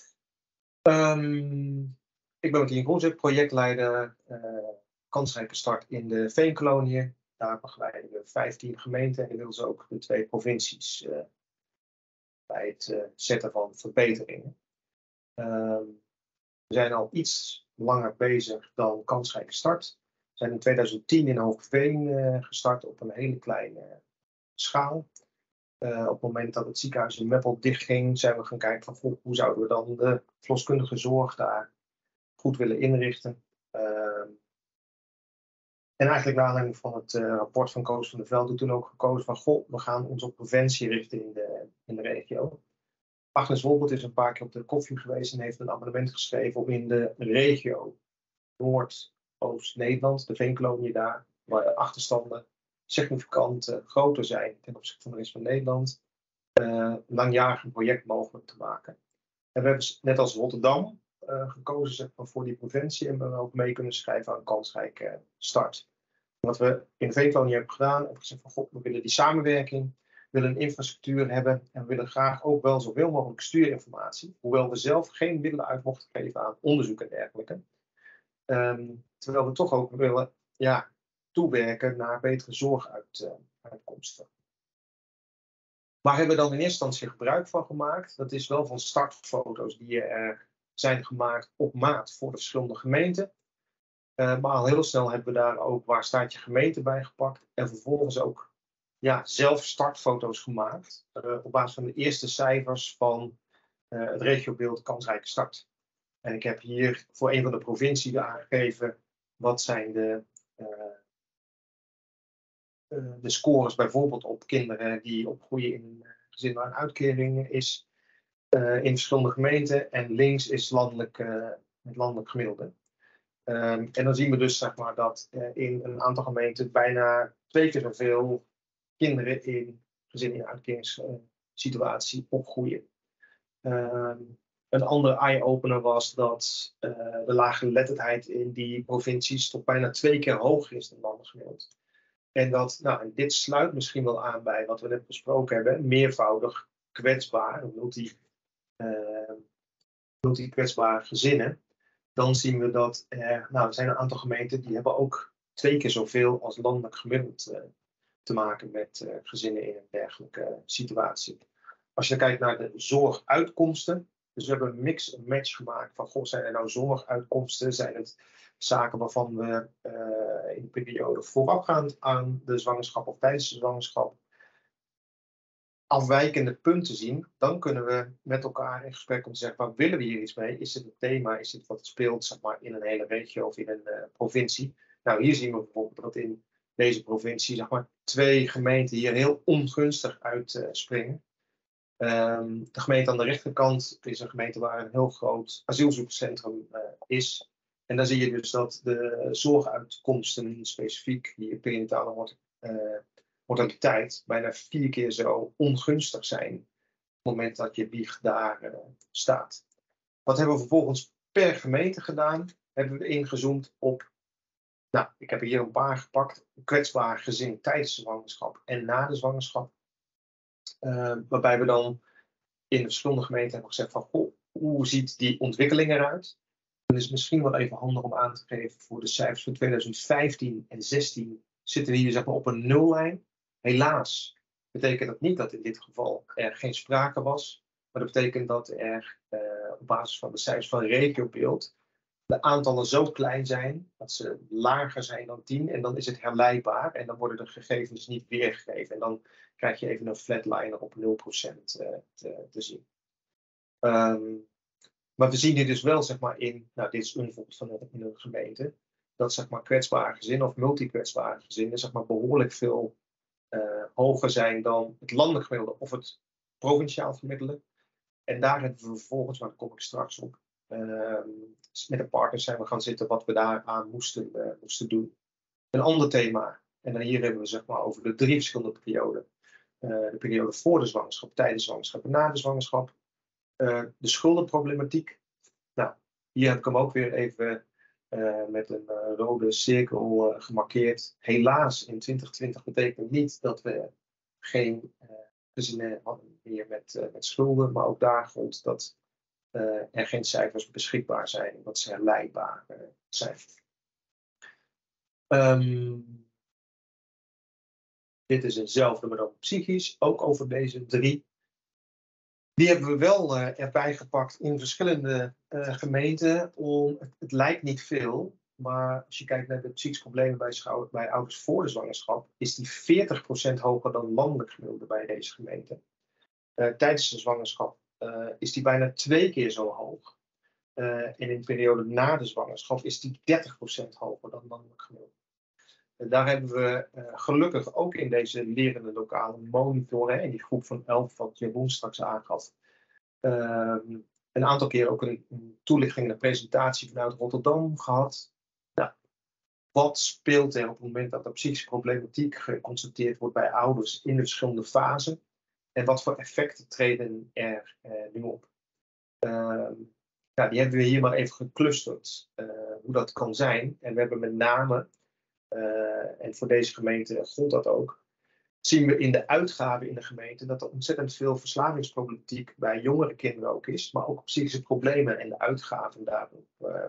Ik ben Martien Groenze, projectleider kansrijke start in de Veenkoloniën. Daar begeleiden we 15 gemeenten en inmiddels ook de 2 provincies bij het zetten van verbeteringen. We zijn al iets langer bezig dan kansrijke start. We zijn in 2010 in Hoogveen gestart op een hele kleine schaal. Op het moment dat het ziekenhuis in Meppel dichtging, zijn we gaan kijken van hoe zouden we dan de verloskundige zorg daar goed willen inrichten. En eigenlijk naar aanleiding van het rapport van Koos van der Velde toen ook gekozen van we gaan ons op preventie richten in de regio. Agnes Wolbert is een paar keer op de koffie geweest en heeft een amendement geschreven om in de regio Noord-Oost-Nederland, de Veenkoloniën daar, waar de achterstanden significant groter zijn ten opzichte van de rest van Nederland, langjarig een project mogelijk te maken. En we hebben net als Rotterdam gekozen zeg maar, voor die preventie en we hebben ook mee kunnen schrijven aan kansrijke start. Wat we in de Veenkolonie hebben gedaan, hebben gezegd van we willen die samenwerking, we willen een infrastructuur hebben en we willen graag ook wel zoveel mogelijk stuurinformatie, hoewel we zelf geen middelen uit mochten geven aan onderzoek en dergelijke. Terwijl we toch ook willen toewerken naar betere zorguitkomsten. Waar hebben we dan in eerste instantie gebruik van gemaakt? Dat is wel van startfoto's die er zijn gemaakt op maat voor de verschillende gemeenten. Maar al heel snel hebben we daar ook waar staat je gemeente bij gepakt. En vervolgens ook zelf startfoto's gemaakt. Op basis van de eerste cijfers van het regiobeeld kansrijke start. En ik heb hier voor een van de provincies aangegeven wat zijn de scores bijvoorbeeld op kinderen die opgroeien in een gezin waar een uitkering is. In verschillende gemeenten. En links is het landelijk gemiddelde. En dan zien we dus zeg maar, dat in een aantal gemeenten bijna 2 keer zoveel kinderen in gezinnen in een uitkeringssituatie opgroeien. Een andere eye-opener was dat de lage geletterdheid in die provincies tot bijna 2 keer hoger is dan landelijk gemiddeld. En en dit sluit misschien wel aan bij wat we net besproken hebben, meervoudig kwetsbaar, multi-kwetsbare gezinnen. Dan zien we dat er zijn een aantal gemeenten die hebben ook 2 keer zoveel als landelijk gemiddeld te maken met gezinnen in een dergelijke situatie. Als je kijkt naar de zorguitkomsten, dus we hebben een mix en match gemaakt van zijn er nou zorguitkomsten, zijn het zaken waarvan we in de periode voorafgaand aan de zwangerschap of tijdens de zwangerschap afwijkende punten zien, dan kunnen we met elkaar in gesprek om te zeggen, waar willen we hier iets mee? Is het een thema? Is het wat speelt zeg maar, in een hele regio of in een provincie? Nou, hier zien we bijvoorbeeld dat in deze provincie zeg maar, 2 gemeenten hier heel ongunstig uitspringen. De gemeente aan de rechterkant is een gemeente waar een heel groot asielzoekerscentrum is. En dan zie je dus dat de zorguitkomsten, specifiek die perinatale mortaliteit, bijna 4 keer zo ongunstig zijn op het moment dat je wieg daar staat. Wat hebben we vervolgens per gemeente gedaan? Hebben we ingezoomd op, ik heb hier een paar gepakt, kwetsbaar gezin tijdens de zwangerschap en na de zwangerschap. Waarbij we dan in de verschillende gemeenten hebben gezegd van, hoe ziet die ontwikkeling eruit? Het is misschien wel even handig om aan te geven voor de cijfers van 2015 en 2016 zitten we hier zeg maar, op een nullijn. Helaas betekent dat niet dat in dit geval er geen sprake was. Maar dat betekent dat er op basis van de cijfers van regiobeeld de aantallen zo klein zijn dat ze lager zijn dan 10. En dan is het herleidbaar en dan worden de gegevens niet weergegeven. En dan krijg je even een flatliner op 0% te zien. Maar we zien hier dus wel, zeg maar, dit is een voorbeeld van in een gemeente, dat zeg maar kwetsbare gezinnen of multi-kwetsbare gezinnen zeg maar behoorlijk veel hoger zijn dan het landelijk gemiddelde of het provinciaal gemiddelde. En daar hebben we vervolgens, maar daar kom ik straks op, met de partners zijn we gaan zitten wat we daaraan moesten doen. Een ander thema, en dan hier hebben we zeg maar over de 3 verschillende perioden. De periode voor de zwangerschap, tijdens de zwangerschap en na de zwangerschap. De schuldenproblematiek. Nou, hier heb ik hem ook weer even met een rode cirkel gemarkeerd. Helaas in 2020 betekent niet dat we geen gezinnen meer met schulden, maar ook daar gold dat er geen cijfers beschikbaar zijn, dat ze herleidbaar zijn. Dit is eenzelfde, maar dan psychisch, ook over deze 3. Die hebben we wel erbij gepakt in verschillende gemeenten. Het lijkt niet veel, maar als je kijkt naar de psychische problemen bij ouders voor de zwangerschap, is die 40% hoger dan landelijk gemiddelde bij deze gemeente. Tijdens de zwangerschap is die bijna 2 keer zo hoog. En in de periode na de zwangerschap is die 30% hoger dan landelijk gemiddelde. Daar hebben we gelukkig ook in deze lerende lokale monitoren, in die groep van 11 wat Jeroen straks aangaf, een aantal keer ook een toelichting en een presentatie vanuit Rotterdam gehad. Nou, wat speelt er op het moment dat er psychische problematiek geconstateerd wordt bij ouders in de verschillende fasen? En wat voor effecten treden er nu op? Die hebben we hier maar even geclusterd, hoe dat kan zijn. En we hebben met name, en voor deze gemeente gold dat ook, zien we in de uitgaven in de gemeente dat er ontzettend veel verslavingsproblematiek bij jongere kinderen ook is, maar ook psychische problemen en de uitgaven daarop.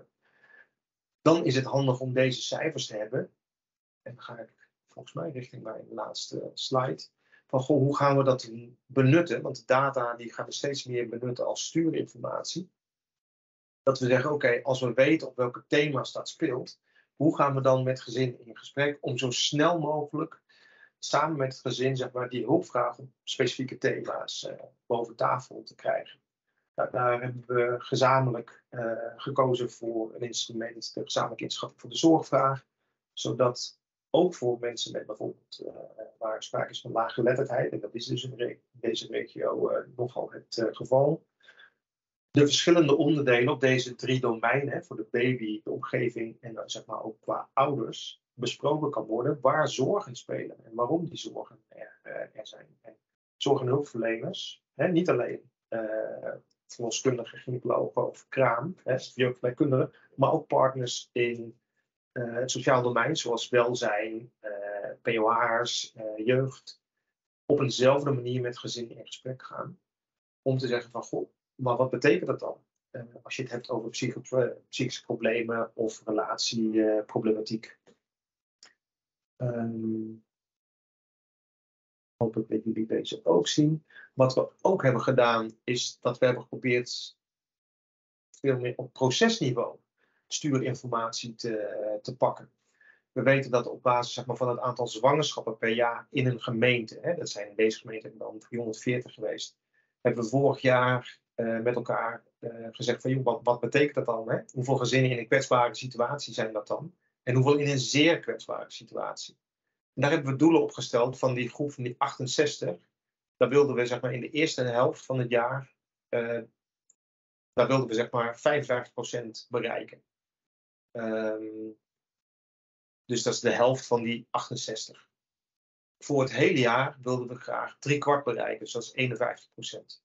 Dan is het handig om deze cijfers te hebben. En dan ga ik volgens mij richting mijn laatste slide. Van hoe gaan we dat benutten? Want de data die gaan we steeds meer benutten als stuurinformatie. Dat we zeggen, oké, als we weten op welke thema's dat speelt, hoe gaan we dan met gezinnen in gesprek om zo snel mogelijk samen met het gezin, zeg maar, die hulpvraag op specifieke thema's boven tafel te krijgen. Nou, daar hebben we gezamenlijk gekozen voor een instrument, de gezamenlijke inschatting voor de zorgvraag, zodat ook voor mensen met bijvoorbeeld waar sprake is van laaggeletterdheid, en dat is dus in deze regio nogal het geval, de verschillende onderdelen op deze 3 domeinen, voor de baby, de omgeving en dan zeg maar ook qua ouders, besproken kan worden waar zorgen spelen en waarom die zorgen er zijn. En zorg- en hulpverleners, niet alleen verloskundigen, gynaecologen of kraam, jeugdverpleegkundigen, maar ook partners in het sociaal domein, zoals welzijn, POH's, jeugd, op eenzelfde manier met gezinnen in gesprek gaan. Om te zeggen van, goh, maar wat betekent dat dan? Als je het hebt over psychische problemen of relatieproblematiek. Hopelijk dat jullie deze ook zien. Wat we ook hebben gedaan is dat we hebben geprobeerd veel meer op procesniveau stuurinformatie te pakken. We weten dat op basis, zeg maar, van het aantal zwangerschappen per jaar in een gemeente, dat zijn in deze gemeente dan 340 geweest, hebben we vorig jaar met elkaar gezegd van, joh, wat betekent dat dan? Hè? Hoeveel gezinnen in een kwetsbare situatie zijn dat dan? En hoeveel in een zeer kwetsbare situatie? En daar hebben we doelen op gesteld van die groep van die 68. Daar wilden we, zeg maar, in de eerste helft van het jaar, daar wilden we, zeg maar, 55% bereiken. Dus dat is de helft van die 68. Voor het hele jaar wilden we graag 3/4 bereiken, dus dat is 51%.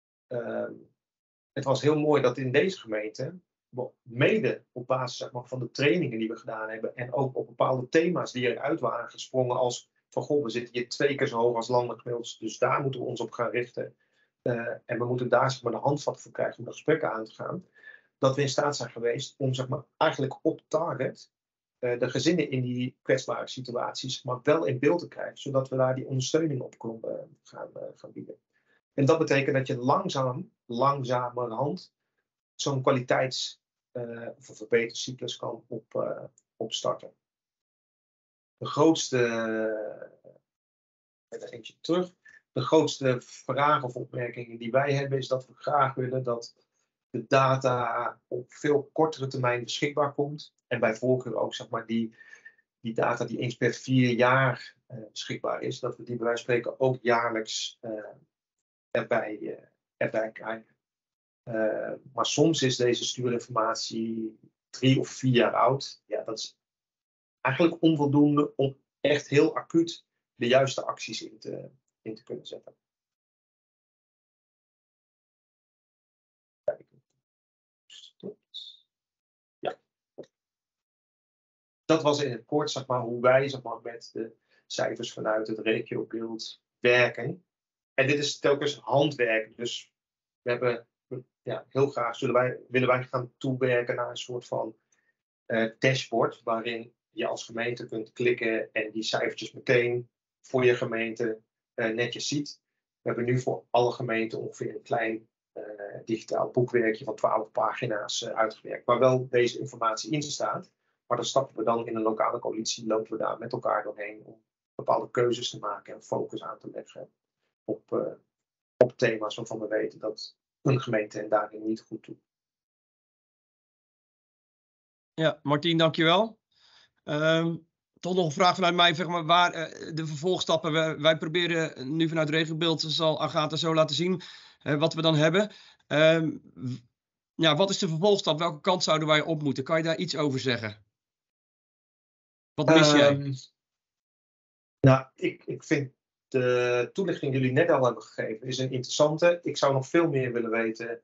Het was heel mooi dat in deze gemeente, mede op basis, zeg maar, van de trainingen die we gedaan hebben en ook op bepaalde thema's die eruit waren gesprongen als van, goh, we zitten hier 2 keer zo hoog als landelijk gemiddeld, dus daar moeten we ons op gaan richten. En we moeten daar, zeg maar, de handvatten voor krijgen om de gesprekken aan te gaan. Dat we in staat zijn geweest om, zeg maar, eigenlijk op target de gezinnen in die kwetsbare situaties, maar wel in beeld te krijgen, zodat we daar die ondersteuning op konden gaan bieden. En dat betekent dat je langzamerhand zo'n kwaliteits- of een verbetercyclus kan opstarten. De grootste, eentje terug, de grootste vraag of opmerkingen die wij hebben is dat we graag willen dat de data op veel kortere termijn beschikbaar komt. En bij voorkeur ook, zeg maar, die data die eens per 4 jaar beschikbaar is, dat we die bij wijze van spreken ook jaarlijks erbij krijgen. Maar soms is deze stuurinformatie 3 of 4 jaar oud. Ja, dat is eigenlijk onvoldoende om echt heel acuut de juiste acties in te kunnen zetten. Ja. Dat was in het kort, zeg maar, hoe wij, zeg maar, met de cijfers vanuit het regiobeeld werken. En dit is telkens handwerk. Dus we hebben heel graag willen wij gaan toewerken naar een soort van dashboard, waarin je als gemeente kunt klikken en die cijfertjes meteen voor je gemeente netjes ziet. We hebben nu voor alle gemeenten ongeveer een klein digitaal boekwerkje van 12 pagina's uitgewerkt, waar wel deze informatie in staat. Maar dan stappen we dan in een lokale coalitie, lopen we daar met elkaar doorheen om bepaalde keuzes te maken en focus aan te leggen op thema's waarvan we weten dat een gemeente hen daarin niet goed doet. Ja, Martien, dankjewel. Toch nog een vraag vanuit mij, zeg maar, waar de vervolgstappen. Wij proberen nu vanuit Regiobeeld, zal Agatha zo laten zien wat we dan hebben. Wat is de vervolgstap? Welke kant zouden wij op moeten? Kan je daar iets over zeggen? Wat mis jij? Nou, ik vind de toelichting die jullie net al hebben gegeven is een interessante. Ik zou nog veel meer willen weten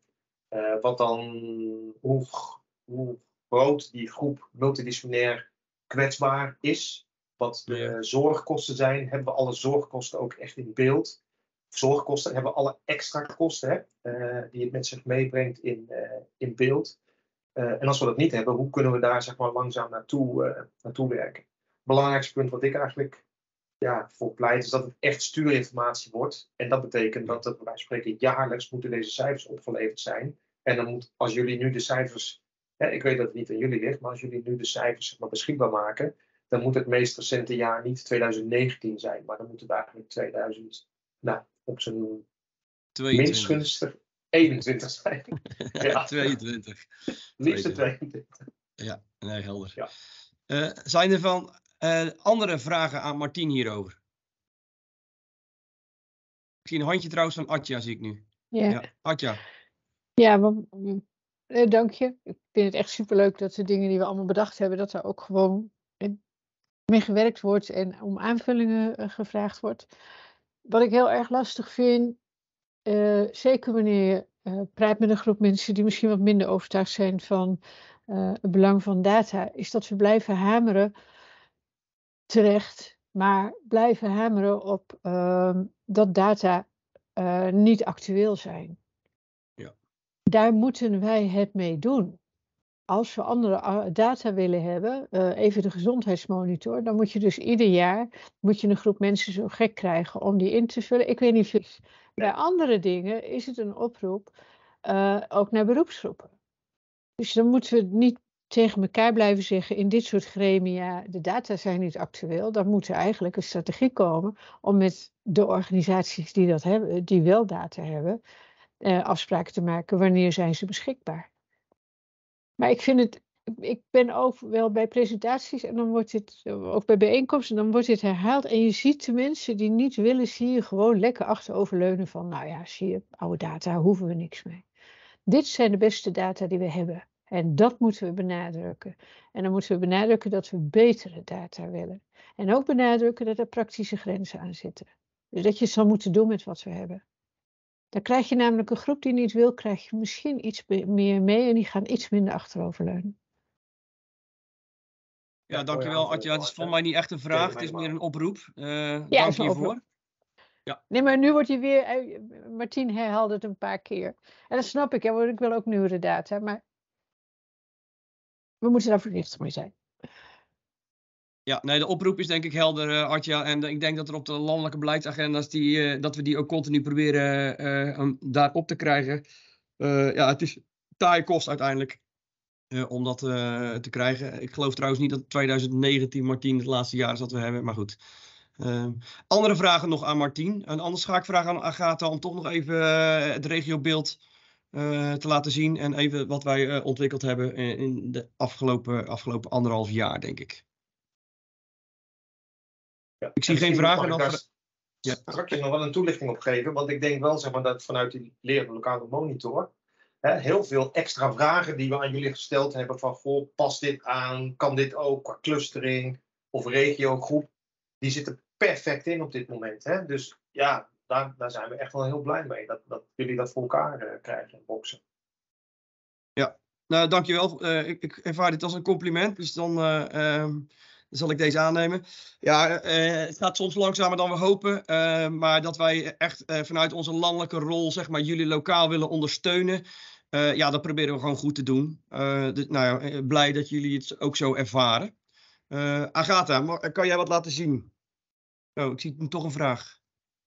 hoe groot die groep multidisciplinair kwetsbaar is. Wat de zorgkosten zijn. Hebben we alle zorgkosten ook echt in beeld? Zorgkosten, hebben we alle extra kosten die het met zich meebrengt in beeld? En als we dat niet hebben, hoe kunnen we daar zeg maar langzaam naartoe werken? Het belangrijkste punt wat ik eigenlijk voor pleit is dat het echt stuurinformatie wordt. En dat betekent dat er bij wijze van spreken jaarlijks moeten deze cijfers opgeleverd zijn. En dan moet, als jullie nu de cijfers, ik weet dat het niet aan jullie ligt, maar als jullie nu de cijfers zeg maar, beschikbaar maken, dan moet het meest recente jaar niet 2019 zijn, maar dan moet het eigenlijk 2000, op zijn minst gunstig 21 zijn. Ja, 22. Liefst 22. Ja, nee, helder. Ja. Zijn er van andere vragen aan Martien hierover? Ik zie een handje trouwens van Atja, zie ik nu. Ja. Atja. Ja, dank je. Ik vind het echt superleuk dat de dingen die we allemaal bedacht hebben, dat er ook gewoon mee gewerkt wordt en om aanvullingen gevraagd wordt. Wat ik heel erg lastig vind, zeker wanneer je praat met een groep mensen die misschien wat minder overtuigd zijn van het belang van data, is dat we blijven hameren, terecht, maar blijven hameren op dat data niet actueel zijn. Ja. Daar moeten wij het mee doen. Als we andere data willen hebben, even de gezondheidsmonitor, dan moet je dus ieder jaar een groep mensen zo gek krijgen om die in te vullen. Ik weet niet of bij andere dingen is het een oproep ook naar beroepsgroepen. Dus dan moeten we niet tegen elkaar blijven zeggen in dit soort gremia, de data zijn niet actueel. Dan moet er eigenlijk een strategie komen om met de organisaties die dat hebben, die wel data hebben, afspraken te maken wanneer zijn ze beschikbaar. Maar ik ben ook wel bij presentaties en dan wordt het, ook bij bijeenkomsten, dan wordt dit herhaald. En je ziet de mensen die niet willen, zie je gewoon lekker achteroverleunen van, nou ja, zie je, oude data, hoeven we niks mee. Dit zijn de beste data die we hebben. En dat moeten we benadrukken. En dan moeten we benadrukken dat we betere data willen. En ook benadrukken dat er praktische grenzen aan zitten. Dus dat je het zal moeten doen met wat we hebben. Dan krijg je namelijk een groep die niet wil, krijg je misschien iets meer mee en die gaan iets minder achteroverleunen. Ja, dankjewel Atja. Het is volgens mij niet echt een vraag, het is meer een oproep. Dank hiervoor. Ja. Nee, maar nu wordt hij weer, Martien herhaalde het een paar keer. En dat snap ik, want ik wil ook nieuwere data, maar we moeten daar voorzichtig mee zijn. Ja, nee, de oproep is denk ik helder, Atja. En ik denk dat er op de landelijke beleidsagenda's, dat we die ook continu proberen daarop te krijgen. Het is taaie kost uiteindelijk om dat te krijgen. Ik geloof trouwens niet dat 2019, Martien, het laatste jaar is dat we hebben, maar goed. Andere vragen nog aan Martien. En anders ga ik vragen aan Agatha om toch nog even het regiobeeld te laten zien. En even wat wij ontwikkeld hebben in de afgelopen 1,5 jaar, denk ik. Ja, ik zie geen vragen. Straks nog wel een toelichting op geven. Want ik denk wel zeg maar, dat vanuit die lerende lokale monitor heel veel extra vragen die we aan jullie gesteld hebben. Van goh, past dit aan? Kan dit ook qua clustering of regiogroep? Die zitten perfect in op dit moment. Hè? Dus ja, daar zijn we echt wel heel blij mee. Dat jullie dat voor elkaar krijgen in boksen. Ja, nou dankjewel. Ik ervaar dit als een compliment. Dus dan Dan zal ik deze aannemen. Ja, het gaat soms langzamer dan we hopen. Maar dat wij echt vanuit onze landelijke rol, zeg maar, jullie lokaal willen ondersteunen. Ja, dat proberen we gewoon goed te doen. Blij dat jullie het ook zo ervaren. Agatha, kan jij wat laten zien? Oh, ik zie toch een vraag.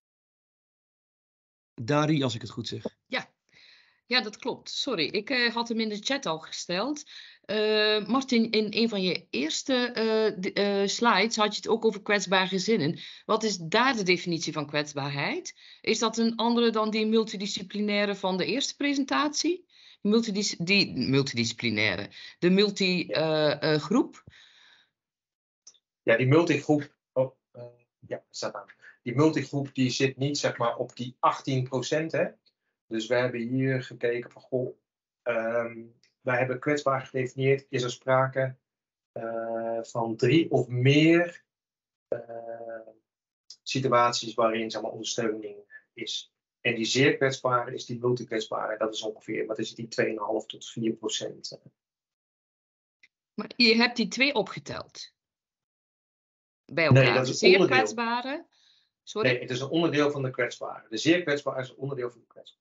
Dari, als ik het goed zeg. Ja, dat klopt. Sorry, ik had hem in de chat al gesteld. Martin, in een van je eerste slides had je het ook over kwetsbare gezinnen. Wat is daar de definitie van kwetsbaarheid? Is dat een andere dan die multidisciplinaire van de eerste presentatie? Multidisciplinaire. De multigroep? Ja, die multigroep. Ja, staat aan. Die multigroep die zit niet, zeg maar, op die 18%. Hè? Dus we hebben hier gekeken van, goh, wij hebben kwetsbaar gedefinieerd. Is er sprake van 3 of meer situaties waarin, zeg maar, ondersteuning is. En die zeer kwetsbare is die multikwetsbare. Dat is ongeveer, wat is het, die 2,5 tot 4%. Maar je hebt die 2 opgeteld. Bij elkaar. Nee, dat is de zeer onderdeel. Kwetsbare. Sorry? Nee, het is een onderdeel van de kwetsbare. De zeer kwetsbare is een onderdeel van de kwetsbare.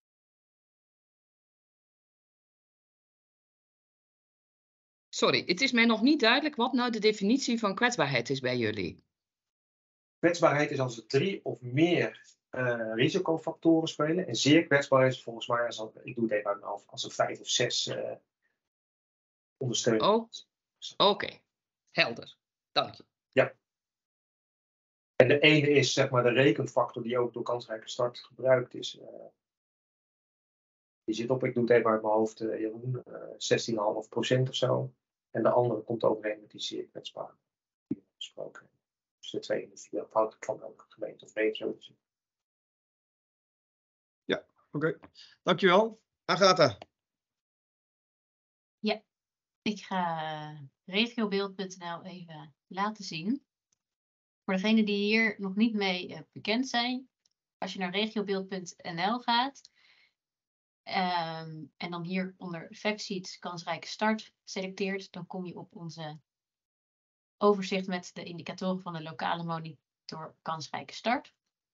Sorry, het is mij nog niet duidelijk wat nou de definitie van kwetsbaarheid is bij jullie. Kwetsbaarheid is als er 3 of meer risicofactoren spelen. En zeer kwetsbaar is volgens mij, ik doe het even uit mijn hoofd, als er 5 of 6 ondersteunen. Oh, oké. Helder. Dank je. Ja. En de ene is, zeg maar, de rekenfactor die ook door kansrijke start gebruikt is. Die zit op, ik doe het even uit mijn hoofd, Jeroen, 16,5% of zo. En de andere komt overeen met die zeer kwetsbare die we besproken hebben. Dus de 2 en de 4, afhankelijk van welke gemeente of regio. Ja, oké. Dankjewel. Agatha. Ja, ik ga regiobeeld.nl even laten zien. Voor degenen die hier nog niet mee bekend zijn, als je naar regiobeeld.nl gaat en dan hier onder Factsheets kansrijke start selecteert, dan kom je op onze overzicht met de indicatoren van de lokale monitor kansrijke start.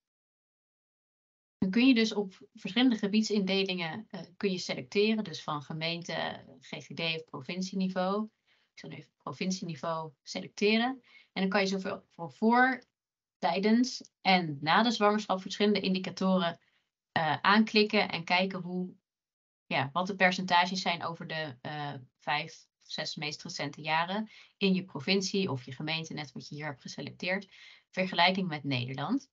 Dan kun je dus op verschillende gebiedsindelingen kun je selecteren, dus van gemeente, GGD of provincieniveau. Ik zal nu even provincieniveau selecteren. En dan kan je zoveel voor, tijdens en na de zwangerschap verschillende indicatoren aanklikken en kijken wat de percentages zijn over de 5 of 6 meest recente jaren in je provincie of je gemeente, net wat je hier hebt geselecteerd, vergelijking met Nederland.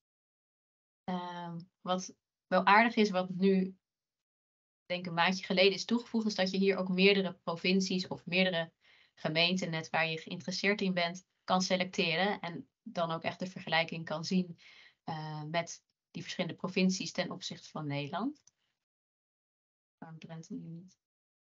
Wat wel aardig is, wat nu denk een maandje geleden is toegevoegd, is dat je hier ook meerdere provincies of meerdere gemeenten, net waar je geïnteresseerd in bent, kan selecteren en dan ook echt de vergelijking kan zien met die verschillende provincies ten opzichte van Nederland. Waarom Drenthe nu niet?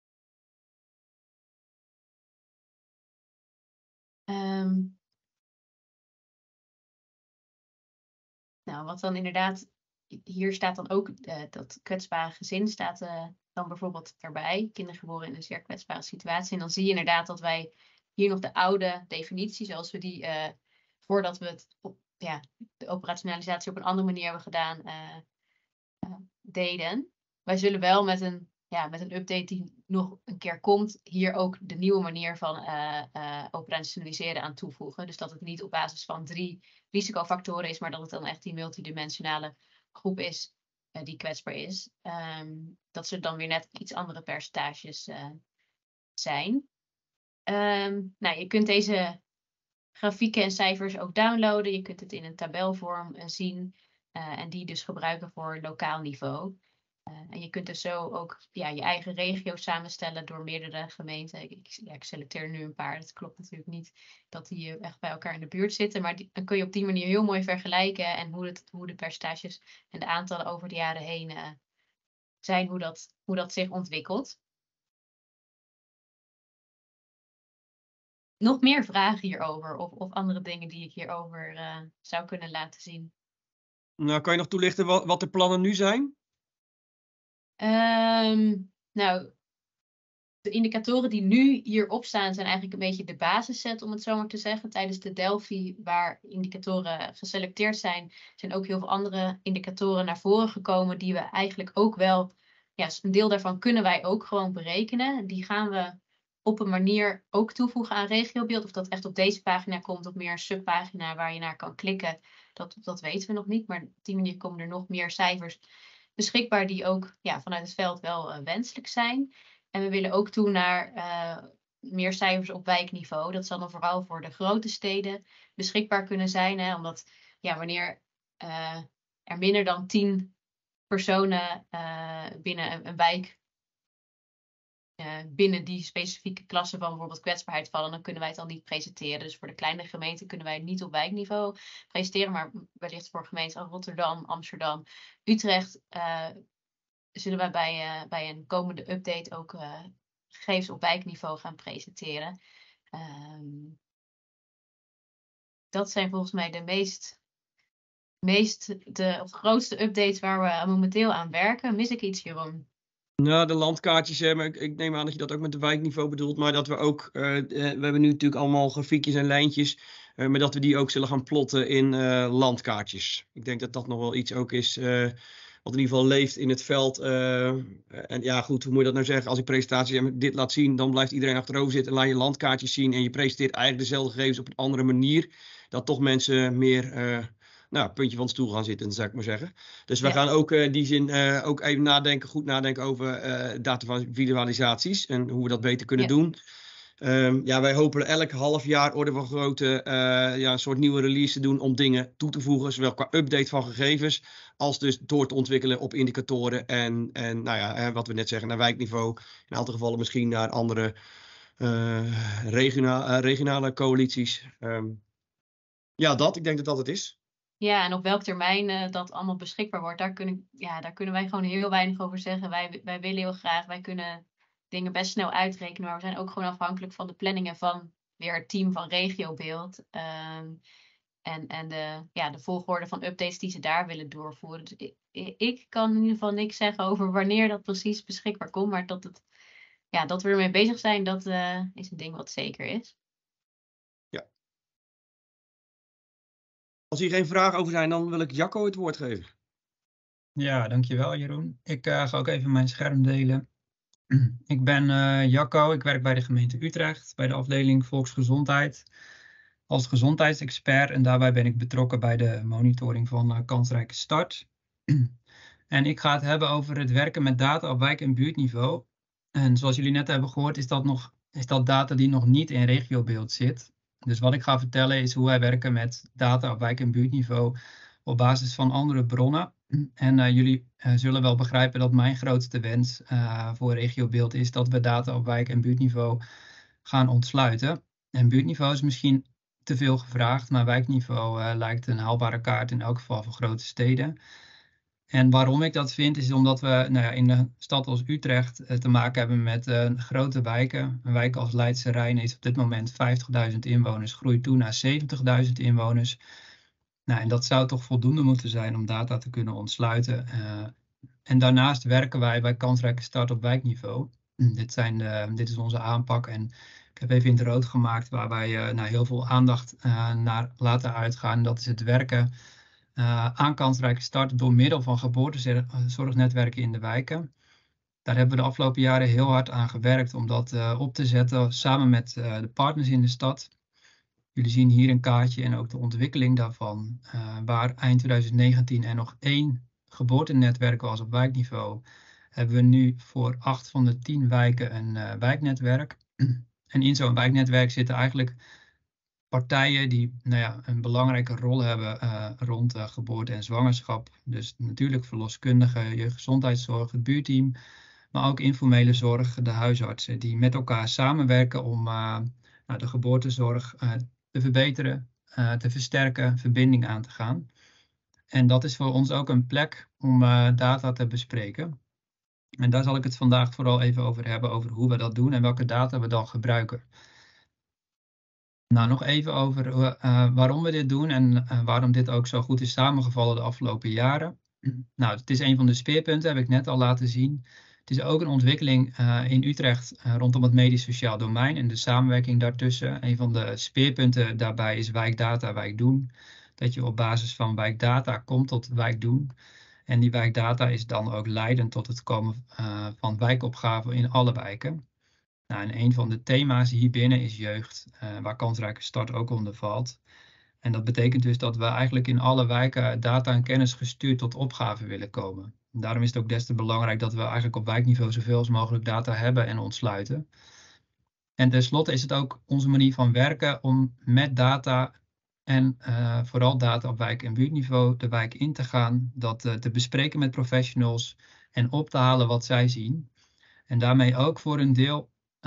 Nou, wat dan inderdaad, hier staat dan ook dat kwetsbare gezin staat dan bijvoorbeeld erbij. Kinderen geboren in een zeer kwetsbare situatie. En dan zie je inderdaad dat wij hier nog de oude definitie, zoals we die voordat we de operationalisatie op een andere manier hebben gedaan, deden. Wij zullen wel met een update die nog een keer komt, hier ook de nieuwe manier van operationaliseren aan toevoegen. Dus dat het niet op basis van 3 risicofactoren is, maar dat het dan echt die multidimensionale groep is die kwetsbaar is. Dat ze dan weer net iets andere percentages zijn. Je kunt deze grafieken en cijfers ook downloaden. Je kunt het in een tabelvorm zien en die dus gebruiken voor lokaal niveau. En je kunt dus zo ook je eigen regio samenstellen door meerdere gemeenten. Ik selecteer nu een paar. Het klopt natuurlijk niet dat die echt bij elkaar in de buurt zitten. Maar dan kun je op die manier heel mooi vergelijken. En hoe de percentages en de aantallen over de jaren heen zijn. Hoe dat zich ontwikkelt. Nog meer vragen hierover? Of andere dingen die ik hierover zou kunnen laten zien? Nou, kan je nog toelichten wat de plannen nu zijn? de indicatoren die nu hierop staan zijn eigenlijk een beetje de basisset, om het zo maar te zeggen. Tijdens de Delphi, waar indicatoren geselecteerd zijn, zijn ook heel veel andere indicatoren naar voren gekomen die we eigenlijk ook wel, ja, een deel daarvan kunnen wij ook gewoon berekenen. Die gaan we op een manier ook toevoegen aan regiobeeld. Of dat echt op deze pagina komt, of meer een subpagina waar je naar kan klikken, dat weten we nog niet. Maar op die manier komen er nog meer cijfers beschikbaar die ook vanuit het veld wel wenselijk zijn. En we willen ook toe naar meer cijfers op wijkniveau. Dat zal dan vooral voor de grote steden beschikbaar kunnen zijn. Hè, omdat wanneer er minder dan 10 personen binnen een wijk, binnen die specifieke klasse van bijvoorbeeld kwetsbaarheid vallen, dan kunnen wij het al niet presenteren. Dus voor de kleine gemeenten kunnen wij het niet op wijkniveau presenteren. Maar wellicht voor gemeenten als Rotterdam, Amsterdam, Utrecht zullen wij bij een komende update ook gegevens op wijkniveau gaan presenteren. Dat zijn volgens mij de grootste updates waar we momenteel aan werken. Mis ik iets, Jeroen? Nou, de landkaartjes, ik neem aan dat je dat ook met de wijkniveau bedoelt, maar dat we ook, we hebben nu natuurlijk allemaal grafiekjes en lijntjes, maar dat we die ook zullen gaan plotten in landkaartjes. Ik denk dat dat nog wel iets ook is wat in ieder geval leeft in het veld. En ja, goed, hoe moet je dat nou zeggen? Als ik presentaties dit laat zien, dan blijft iedereen achterover zitten en laat je landkaartjes zien en je presenteert eigenlijk dezelfde gegevens op een andere manier. Dat toch mensen meer puntje van de stoel gaan zitten, zou ik maar zeggen. Dus we gaan ook in die zin ook even goed nadenken over datavisualisaties en hoe we dat beter kunnen doen. Wij hopen elk half jaar orde van grootte een soort nieuwe release te doen om dingen toe te voegen, zowel qua update van gegevens, als dus door te ontwikkelen op indicatoren en wat we net zeggen, naar wijkniveau. In een aantal gevallen misschien naar andere regionale coalities. Ik denk dat dat het is. Ja, en op welk termijn dat allemaal beschikbaar wordt, daar kunnen wij gewoon heel weinig over zeggen. Wij willen heel graag, wij kunnen dingen best snel uitrekenen, maar we zijn ook gewoon afhankelijk van de planningen van weer het team van regiobeeld. En de volgorde van updates die ze daar willen doorvoeren. Dus ik kan in ieder geval niks zeggen over wanneer dat precies beschikbaar komt, maar dat we ermee bezig zijn, dat is een ding wat zeker is. Als hier geen vragen over zijn, dan wil ik Jacco het woord geven. Ja, dankjewel Jeroen. Ik ga ook even mijn scherm delen. Ik ben Jacco, ik werk bij de gemeente Utrecht, bij de afdeling Volksgezondheid, als gezondheidsexpert en daarbij ben ik betrokken bij de monitoring van kansrijke start. En ik ga het hebben over het werken met data op wijk- en buurtniveau. En zoals jullie net hebben gehoord, is dat data die nog niet in regiobeeld zit. Dus wat ik ga vertellen is hoe wij werken met data op wijk- en buurtniveau op basis van andere bronnen. En jullie zullen wel begrijpen dat mijn grootste wens voor regiobeeld is dat we data op wijk- en buurtniveau gaan ontsluiten. En buurtniveau is misschien te veel gevraagd, maar wijkniveau lijkt een haalbare kaart in elk geval voor grote steden. En waarom ik dat vind is omdat we in een stad als Utrecht te maken hebben met grote wijken. Een wijk als Leidse Rijn heeft op dit moment 50.000 inwoners, groeit toe naar 70.000 inwoners. En dat zou toch voldoende moeten zijn om data te kunnen ontsluiten. En daarnaast werken wij bij kansrijke start op wijkniveau. Dit is onze aanpak en ik heb even in het rood gemaakt waar wij heel veel aandacht naar laten uitgaan. Dat is het werken aan kansrijke start door middel van geboortezorgnetwerken in de wijken. Daar hebben we de afgelopen jaren heel hard aan gewerkt om dat op te zetten samen met de partners in de stad. Jullie zien hier een kaartje en ook de ontwikkeling daarvan, waar eind 2019 er nog 1 geboortenetwerk was op wijkniveau, hebben we nu voor 8 van de 10 wijken een wijknetwerk. En in zo'n wijknetwerk zitten eigenlijk partijen die een belangrijke rol hebben rond geboorte en zwangerschap. Dus natuurlijk verloskundigen, jeugdgezondheidszorg, het buurteam, maar ook informele zorg, de huisartsen, die met elkaar samenwerken om de geboortezorg te verbeteren, te versterken, verbinding aan te gaan. En dat is voor ons ook een plek om data te bespreken. En daar zal ik het vandaag vooral even over hebben, over hoe we dat doen en welke data we dan gebruiken. Nog even over waarom we dit doen en waarom dit ook zo goed is samengevallen de afgelopen jaren. Het is een van de speerpunten, heb ik net al laten zien. Het Het is ook een ontwikkeling in Utrecht rondom het medisch-sociaal domein en de samenwerking daartussen. Een van de speerpunten daarbij is wijkdata, wijkdoen. Dat je op basis van wijkdata komt tot wijkdoen. En die wijkdata is dan ook leidend tot het komen van wijkopgaven in alle wijken. Nou, en een van de thema's hierbinnen is jeugd, waar kansrijke start ook onder valt. En dat betekent dus dat we eigenlijk in alle wijken data en kennis gestuurd tot opgaven willen komen. Daarom is het ook des te belangrijk dat we eigenlijk op wijkniveau zoveel als mogelijk data hebben en ontsluiten. En tenslotte is het ook onze manier van werken om met data en vooral data op wijk- en buurtniveau de wijk in te gaan, dat te bespreken met professionals en op te halen wat zij zien. En daarmee ook voor een deel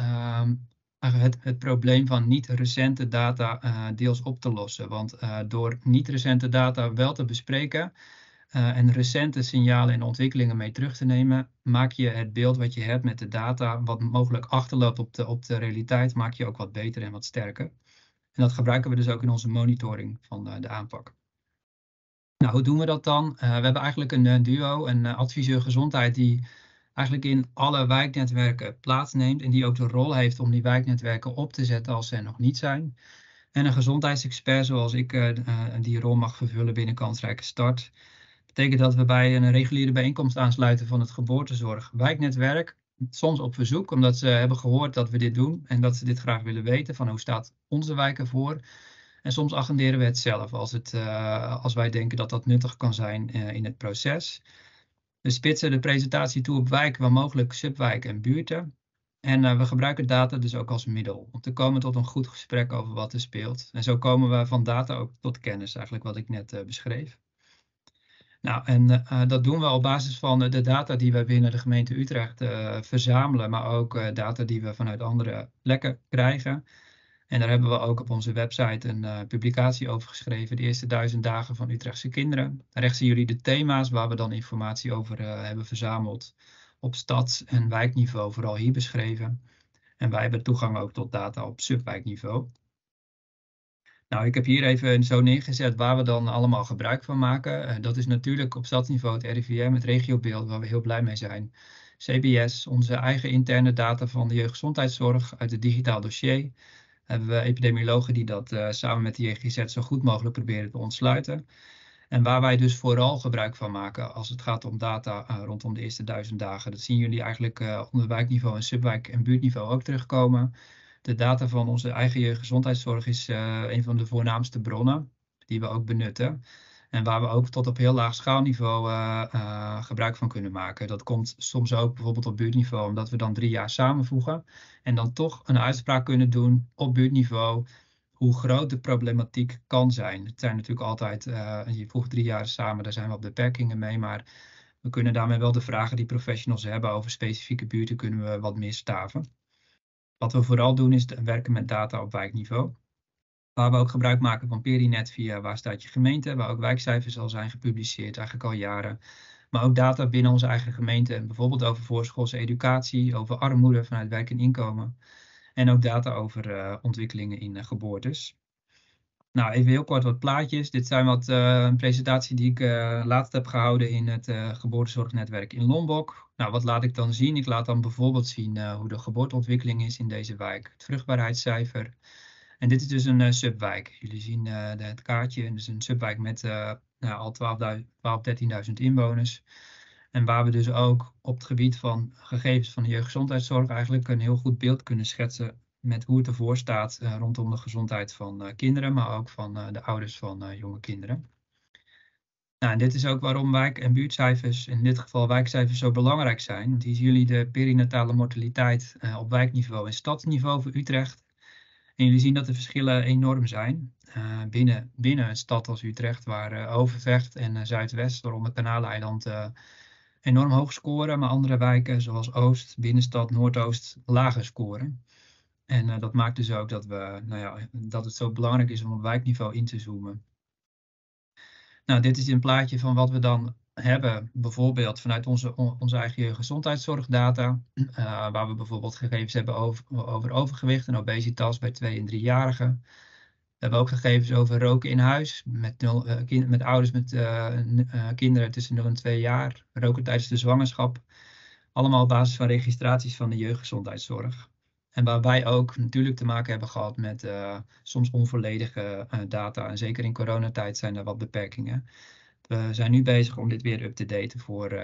het probleem van niet recente data deels op te lossen. Want door niet recente data wel te bespreken en recente signalen en ontwikkelingen mee terug te nemen, maak je het beeld wat je hebt met de data, wat mogelijk achterloopt op de realiteit, maak je ook wat beter en wat sterker. En dat gebruiken we dus ook in onze monitoring van de aanpak. Nou, hoe doen we dat dan? We hebben eigenlijk een duo, een adviseur gezondheid die eigenlijk in alle wijknetwerken plaatsneemt en die ook de rol heeft om die wijknetwerken op te zetten als ze er nog niet zijn. En een gezondheidsexpert zoals ik die rol mag vervullen binnen Kansrijke Start. Dat betekent dat we bij een reguliere bijeenkomst aansluiten van het geboortezorg wijknetwerk. Soms op verzoek, omdat ze hebben gehoord dat we dit doen en dat ze dit graag willen weten van hoe staat onze wijk ervoor. En soms agenderen we het zelf als wij denken dat dat nuttig kan zijn in het proces. We spitsen de presentatie toe op wijken, waar mogelijk subwijken en buurten. En we gebruiken data dus ook als middel om te komen tot een goed gesprek over wat er speelt. En zo komen we van data ook tot kennis, eigenlijk wat ik net beschreef. Nou, en dat doen we op basis van de data die we binnen de gemeente Utrecht verzamelen, maar ook data die we vanuit andere plekken krijgen. En daar hebben we ook op onze website een publicatie over geschreven, de eerste 1000 dagen van Utrechtse kinderen. Rechts zien jullie de thema's waar we dan informatie over hebben verzameld op stads- en wijkniveau, vooral hier beschreven. En wij hebben toegang ook tot data op subwijkniveau. Nou, ik heb hier even zo neergezet waar we dan allemaal gebruik van maken. Dat is natuurlijk op stadsniveau het RIVM, het regiobeeld, waar we heel blij mee zijn. CBS, onze eigen interne data van de jeugdgezondheidszorg uit het digitaal dossier. Hebben we epidemiologen die dat samen met de JGZ zo goed mogelijk proberen te ontsluiten. En waar wij dus vooral gebruik van maken als het gaat om data rondom de eerste 1000 dagen. Dat zien jullie eigenlijk onder wijkniveau en subwijk- en buurtniveau ook terugkomen. De data van onze eigen jeugdgezondheidszorg is een van de voornaamste bronnen die we ook benutten. En waar we ook tot op heel laag schaalniveau gebruik van kunnen maken. Dat komt soms ook bijvoorbeeld op buurtniveau, omdat we dan 3 jaar samenvoegen. En dan toch een uitspraak kunnen doen op buurtniveau hoe groot de problematiek kan zijn. Het zijn natuurlijk altijd, je voegt 3 jaar samen, daar zijn wat beperkingen mee. Maar we kunnen daarmee wel de vragen die professionals hebben over specifieke buurten kunnen we wat meer staven. Wat we vooral doen is werken met data op wijkniveau. Waar we ook gebruik maken van Perinet via Waar staat je gemeente, waar ook wijkcijfers al zijn gepubliceerd, eigenlijk al jaren. Maar ook data binnen onze eigen gemeente, bijvoorbeeld over voorschoolse educatie, over armoede vanuit wijk en inkomen. En ook data over ontwikkelingen in geboortes. Nou, even heel kort wat plaatjes. Dit zijn een presentatie die ik laatst heb gehouden in het geboortezorgnetwerk in Lombok. Nou, wat laat ik dan zien? Ik laat dan bijvoorbeeld zien hoe de geboorteontwikkeling is in deze wijk. Het vruchtbaarheidscijfer. En dit is dus een subwijk. Jullie zien het kaartje. Dus een subwijk met al 13.000 inwoners. En waar we dus ook op het gebied van gegevens van de jeugdgezondheidszorg eigenlijk een heel goed beeld kunnen schetsen met hoe het ervoor staat rondom de gezondheid van kinderen, maar ook van de ouders van jonge kinderen. Nou, en dit is ook waarom wijk- en buurtcijfers, in dit geval wijkcijfers, zo belangrijk zijn. Want hier zien jullie de perinatale mortaliteit op wijkniveau en stadsniveau voor Utrecht. En jullie zien dat de verschillen enorm zijn binnen een stad als Utrecht, waar Overvecht en Zuidwest, waaronder Kanaaleiland, enorm hoog scoren, maar andere wijken zoals Oost, Binnenstad, Noordoost lager scoren. En dat maakt dus ook dat het zo belangrijk is om op wijkniveau in te zoomen. Nou, dit is een plaatje van wat we dan hebben, bijvoorbeeld vanuit onze eigen gezondheidszorgdata, waar we bijvoorbeeld gegevens hebben over overgewicht en obesitas bij 2- en 3-jarigen. We hebben ook gegevens over roken in huis met ouders met kinderen tussen 0 en 2 jaar, roken tijdens de zwangerschap. Allemaal op basis van registraties van de jeugdgezondheidszorg. En waar wij ook natuurlijk te maken hebben gehad met soms onvolledige data. En zeker in coronatijd zijn er wat beperkingen. We zijn nu bezig om dit weer up te daten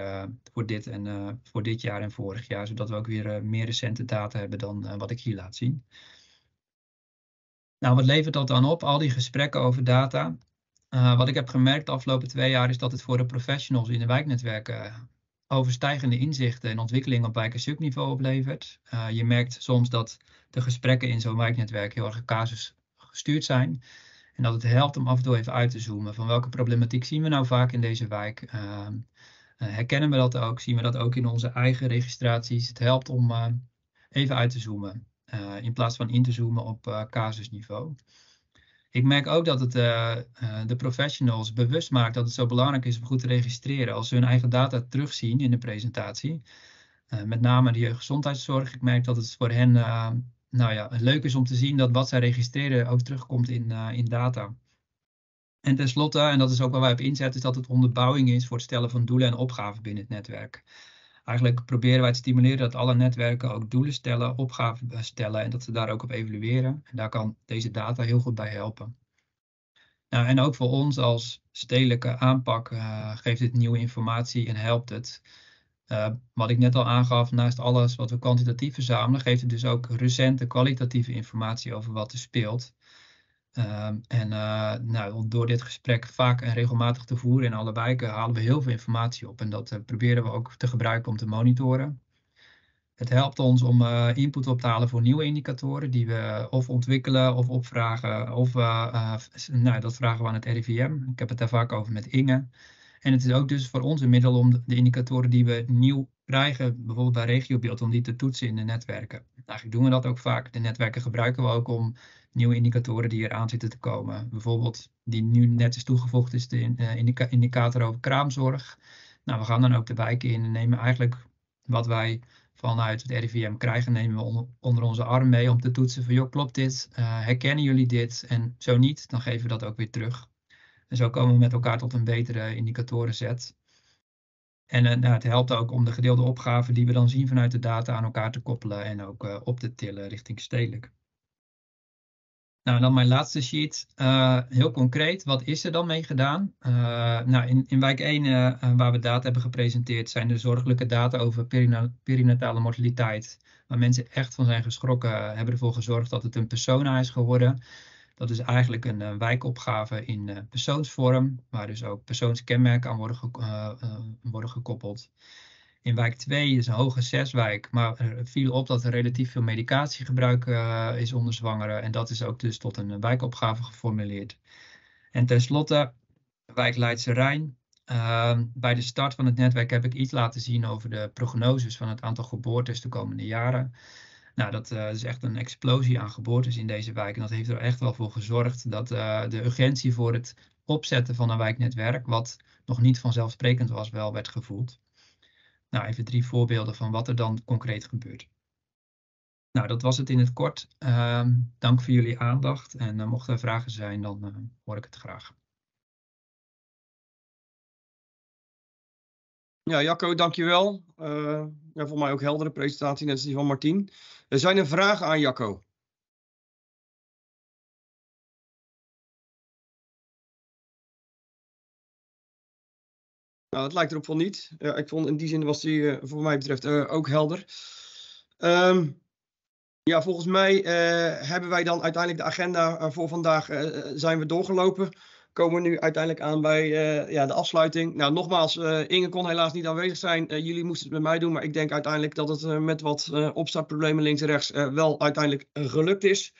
voor dit jaar en vorig jaar. Zodat we ook weer meer recente data hebben dan wat ik hier laat zien. Nou, wat levert dat dan op? Al die gesprekken over data. Wat ik heb gemerkt de afgelopen 2 jaar is dat het voor de professionals in de wijknetwerken overstijgende inzichten en ontwikkelingen op wijk- en subniveau oplevert. Je merkt soms dat de gesprekken in zo'n wijknetwerk heel erg casus gestuurd zijn. En dat het helpt om af en toe even uit te zoomen van welke problematiek zien we nou vaak in deze wijk. Herkennen we dat ook? Zien we dat ook in onze eigen registraties? Het helpt om even uit te zoomen in plaats van in te zoomen op casusniveau. Ik merk ook dat het de professionals bewust maakt dat het zo belangrijk is om goed te registreren als ze hun eigen data terugzien in de presentatie. Met name de jeugdgezondheidszorg. Ik merk dat het voor hen leuk is om te zien dat wat zij registreren ook terugkomt in data. En tenslotte, en dat is ook waar wij op inzetten, is dat het onderbouwing is voor het stellen van doelen en opgaven binnen het netwerk. Eigenlijk proberen wij te stimuleren dat alle netwerken ook doelen stellen, opgaven stellen en dat ze daar ook op evalueren. En daar kan deze data heel goed bij helpen. Nou, en ook voor ons als stedelijke aanpak geeft dit nieuwe informatie en helpt het. Wat ik net al aangaf, naast alles wat we kwantitatief verzamelen, geeft het dus ook recente kwalitatieve informatie over wat er speelt. Door dit gesprek vaak en regelmatig te voeren in alle wijken halen we heel veel informatie op. En dat proberen we ook te gebruiken om te monitoren. Het helpt ons om input op te halen voor nieuwe indicatoren die we of ontwikkelen of opvragen. Of dat vragen we aan het RIVM. Ik heb het daar vaak over met Inge. En het is ook dus voor ons een middel om de indicatoren die we nieuw krijgen, bijvoorbeeld bij regiobeeld, om die te toetsen in de netwerken. Eigenlijk doen we dat ook vaak. De netwerken gebruiken we ook om nieuwe indicatoren die eraan zitten te komen. Bijvoorbeeld die nu net is toegevoegd is de indicator over kraamzorg. Nou, we gaan dan ook de wijken in en nemen eigenlijk wat wij vanuit het RIVM krijgen, nemen we onder onze arm mee om te toetsen van, joh, klopt dit? Herkennen jullie dit? En zo niet, dan geven we dat ook weer terug. En zo komen we met elkaar tot een betere indicatorenset. En het helpt ook om de gedeelde opgaven die we dan zien vanuit de data aan elkaar te koppelen en ook op te tillen richting stedelijk. Nou, en dan mijn laatste sheet. Heel concreet, wat is er dan mee gedaan? In wijk 1, waar we data hebben gepresenteerd, zijn de zorgelijke data over perinatale mortaliteit. Waar mensen echt van zijn geschrokken, hebben ervoor gezorgd dat het een persona is geworden. Dat is eigenlijk een wijkopgave in persoonsvorm, waar dus ook persoonskenmerken aan worden gekoppeld. In wijk 2 is een hoge 6-wijk, maar er viel op dat er relatief veel medicatiegebruik is onder zwangeren. En dat is ook dus tot een wijkopgave geformuleerd. En tenslotte, wijk Leidse Rijn. Bij de start van het netwerk heb ik iets laten zien over de prognoses van het aantal geboortes de komende jaren. Nou, dat is echt een explosie aan geboortes in deze wijk. En dat heeft er echt wel voor gezorgd dat de urgentie voor het opzetten van een wijknetwerk, wat nog niet vanzelfsprekend was, wel werd gevoeld. Nou, even 3 voorbeelden van wat er dan concreet gebeurt. Nou, dat was het in het kort. Dank voor jullie aandacht. En mochten er vragen zijn, dan hoor ik het graag. Ja, Jacco, dankjewel. Voor mij ook heldere presentatie, net als die van Martien. Er zijn er vragen aan Jacco. Nou, dat lijkt erop van niet. Ik vond in die zin was die voor mij betreft ook helder. Volgens mij hebben wij dan uiteindelijk de agenda voor vandaag zijn we doorgelopen. Komen we nu uiteindelijk aan bij de afsluiting. Nou, nogmaals, Inge kon helaas niet aanwezig zijn. Jullie moesten het met mij doen, maar ik denk uiteindelijk dat het met wat opstartproblemen links en rechts wel uiteindelijk gelukt is.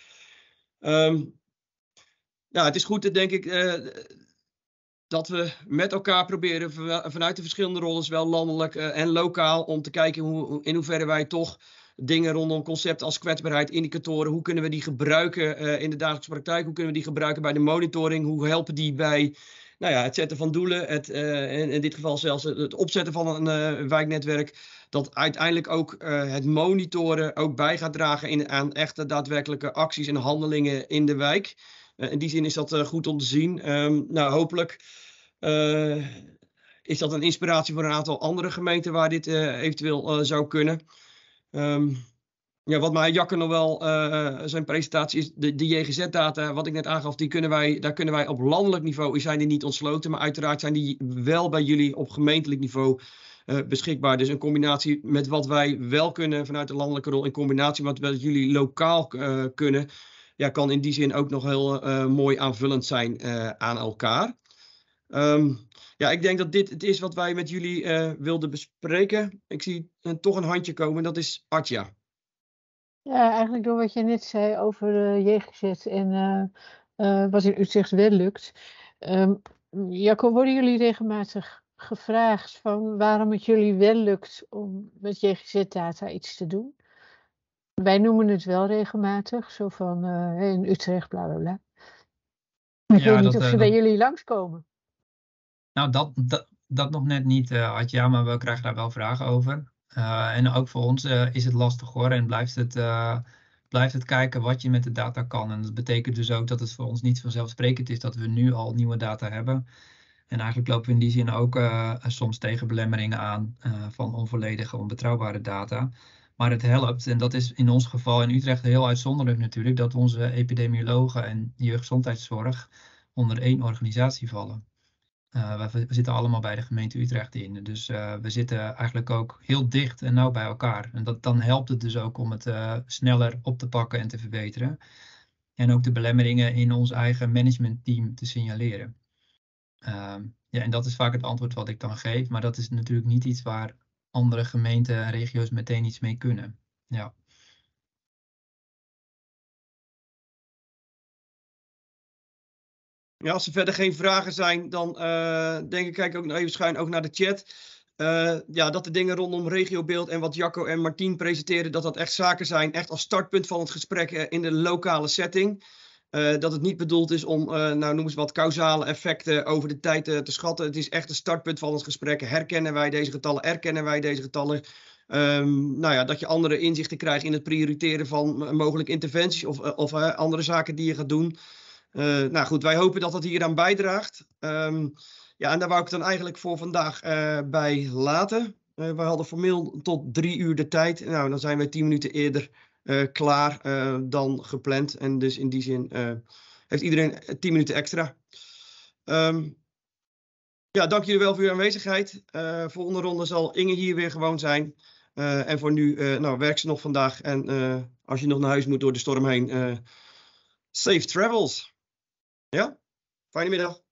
Het is goed, denk ik, dat we met elkaar proberen vanuit de verschillende rollen, zowel landelijk en lokaal, om te kijken in hoeverre wij toch dingen rondom concepten als kwetsbaarheid, indicatoren, hoe kunnen we die gebruiken in de dagelijkse praktijk, hoe kunnen we die gebruiken bij de monitoring, hoe helpen die bij het zetten van doelen, in dit geval zelfs het opzetten van een wijknetwerk, dat uiteindelijk ook het monitoren ook bij gaat dragen aan echte daadwerkelijke acties en handelingen in de wijk. In die zin is dat goed om te zien. Hopelijk is dat een inspiratie voor een aantal andere gemeenten waar dit eventueel zou kunnen. Ja, wat mij Jacco nog wel zijn presentatie is, de JGZ-data, wat ik net aangaf, daar kunnen wij op landelijk niveau, zijn die niet ontsloten, maar uiteraard zijn die wel bij jullie op gemeentelijk niveau beschikbaar. Dus een combinatie met wat wij wel kunnen vanuit de landelijke rol, in combinatie met wat jullie lokaal kunnen, ja, kan in die zin ook nog heel mooi aanvullend zijn aan elkaar. Ja, ik denk dat dit het is wat wij met jullie wilden bespreken. Ik zie toch een handje komen, dat is Atja. Ja, eigenlijk door wat je net zei over JGZ en wat in Utrecht wel lukt. Jacco, worden jullie regelmatig gevraagd van waarom het jullie wel lukt om met JGZ-data iets te doen? Wij noemen het wel regelmatig, zo van in Utrecht, bla bla bla. Ik weet niet of ze bij jullie langskomen. Nou, dat nog net niet, Atja, maar we krijgen daar wel vragen over. En ook voor ons is het lastig hoor en blijft het kijken wat je met de data kan. En dat betekent dus ook dat het voor ons niet vanzelfsprekend is dat we nu al nieuwe data hebben. En eigenlijk lopen we in die zin ook soms tegen belemmeringen aan van onvolledige, onbetrouwbare data. Maar het helpt, en dat is in ons geval in Utrecht heel uitzonderlijk natuurlijk, dat onze epidemiologen en jeugdgezondheidszorg onder één organisatie vallen. We zitten allemaal bij de gemeente Utrecht in. Dus we zitten eigenlijk ook heel dicht en nauw bij elkaar. En dan helpt het dus ook om het sneller op te pakken en te verbeteren. En ook de belemmeringen in ons eigen managementteam te signaleren. Ja, en dat is vaak het antwoord wat ik dan geef. Maar dat is natuurlijk niet iets waar andere gemeenten en regio's meteen iets mee kunnen. Ja. Ja, als er verder geen vragen zijn, dan denk ik, kijk ook nog even schuin ook naar de chat. Ja, dat de dingen rondom regiobeeld en wat Jacco en Martien presenteren, dat echt zaken zijn, echt als startpunt van het gesprek in de lokale setting. Dat het niet bedoeld is om, nou noem eens wat, causale effecten over de tijd te schatten. Het is echt een startpunt van het gesprek. Herkennen wij deze getallen? Erkennen wij deze getallen? Nou ja, dat je andere inzichten krijgt in het prioriteren van mogelijke interventies of andere zaken die je gaat doen. Nou goed, wij hopen dat dat hier aan bijdraagt. Ja, en daar wou ik het dan eigenlijk voor vandaag bij laten. We hadden formeel tot 3 uur de tijd. Nou, dan zijn wij 10 minuten eerder klaar dan gepland. En dus in die zin heeft iedereen 10 minuten extra. Ja, dank jullie wel voor uw aanwezigheid. Volgende ronde zal Inge hier weer gewoon zijn. En voor nu, nou, werk ze nog vandaag. En als je nog naar huis moet door de storm heen, safe travels. Ja, fijne middag.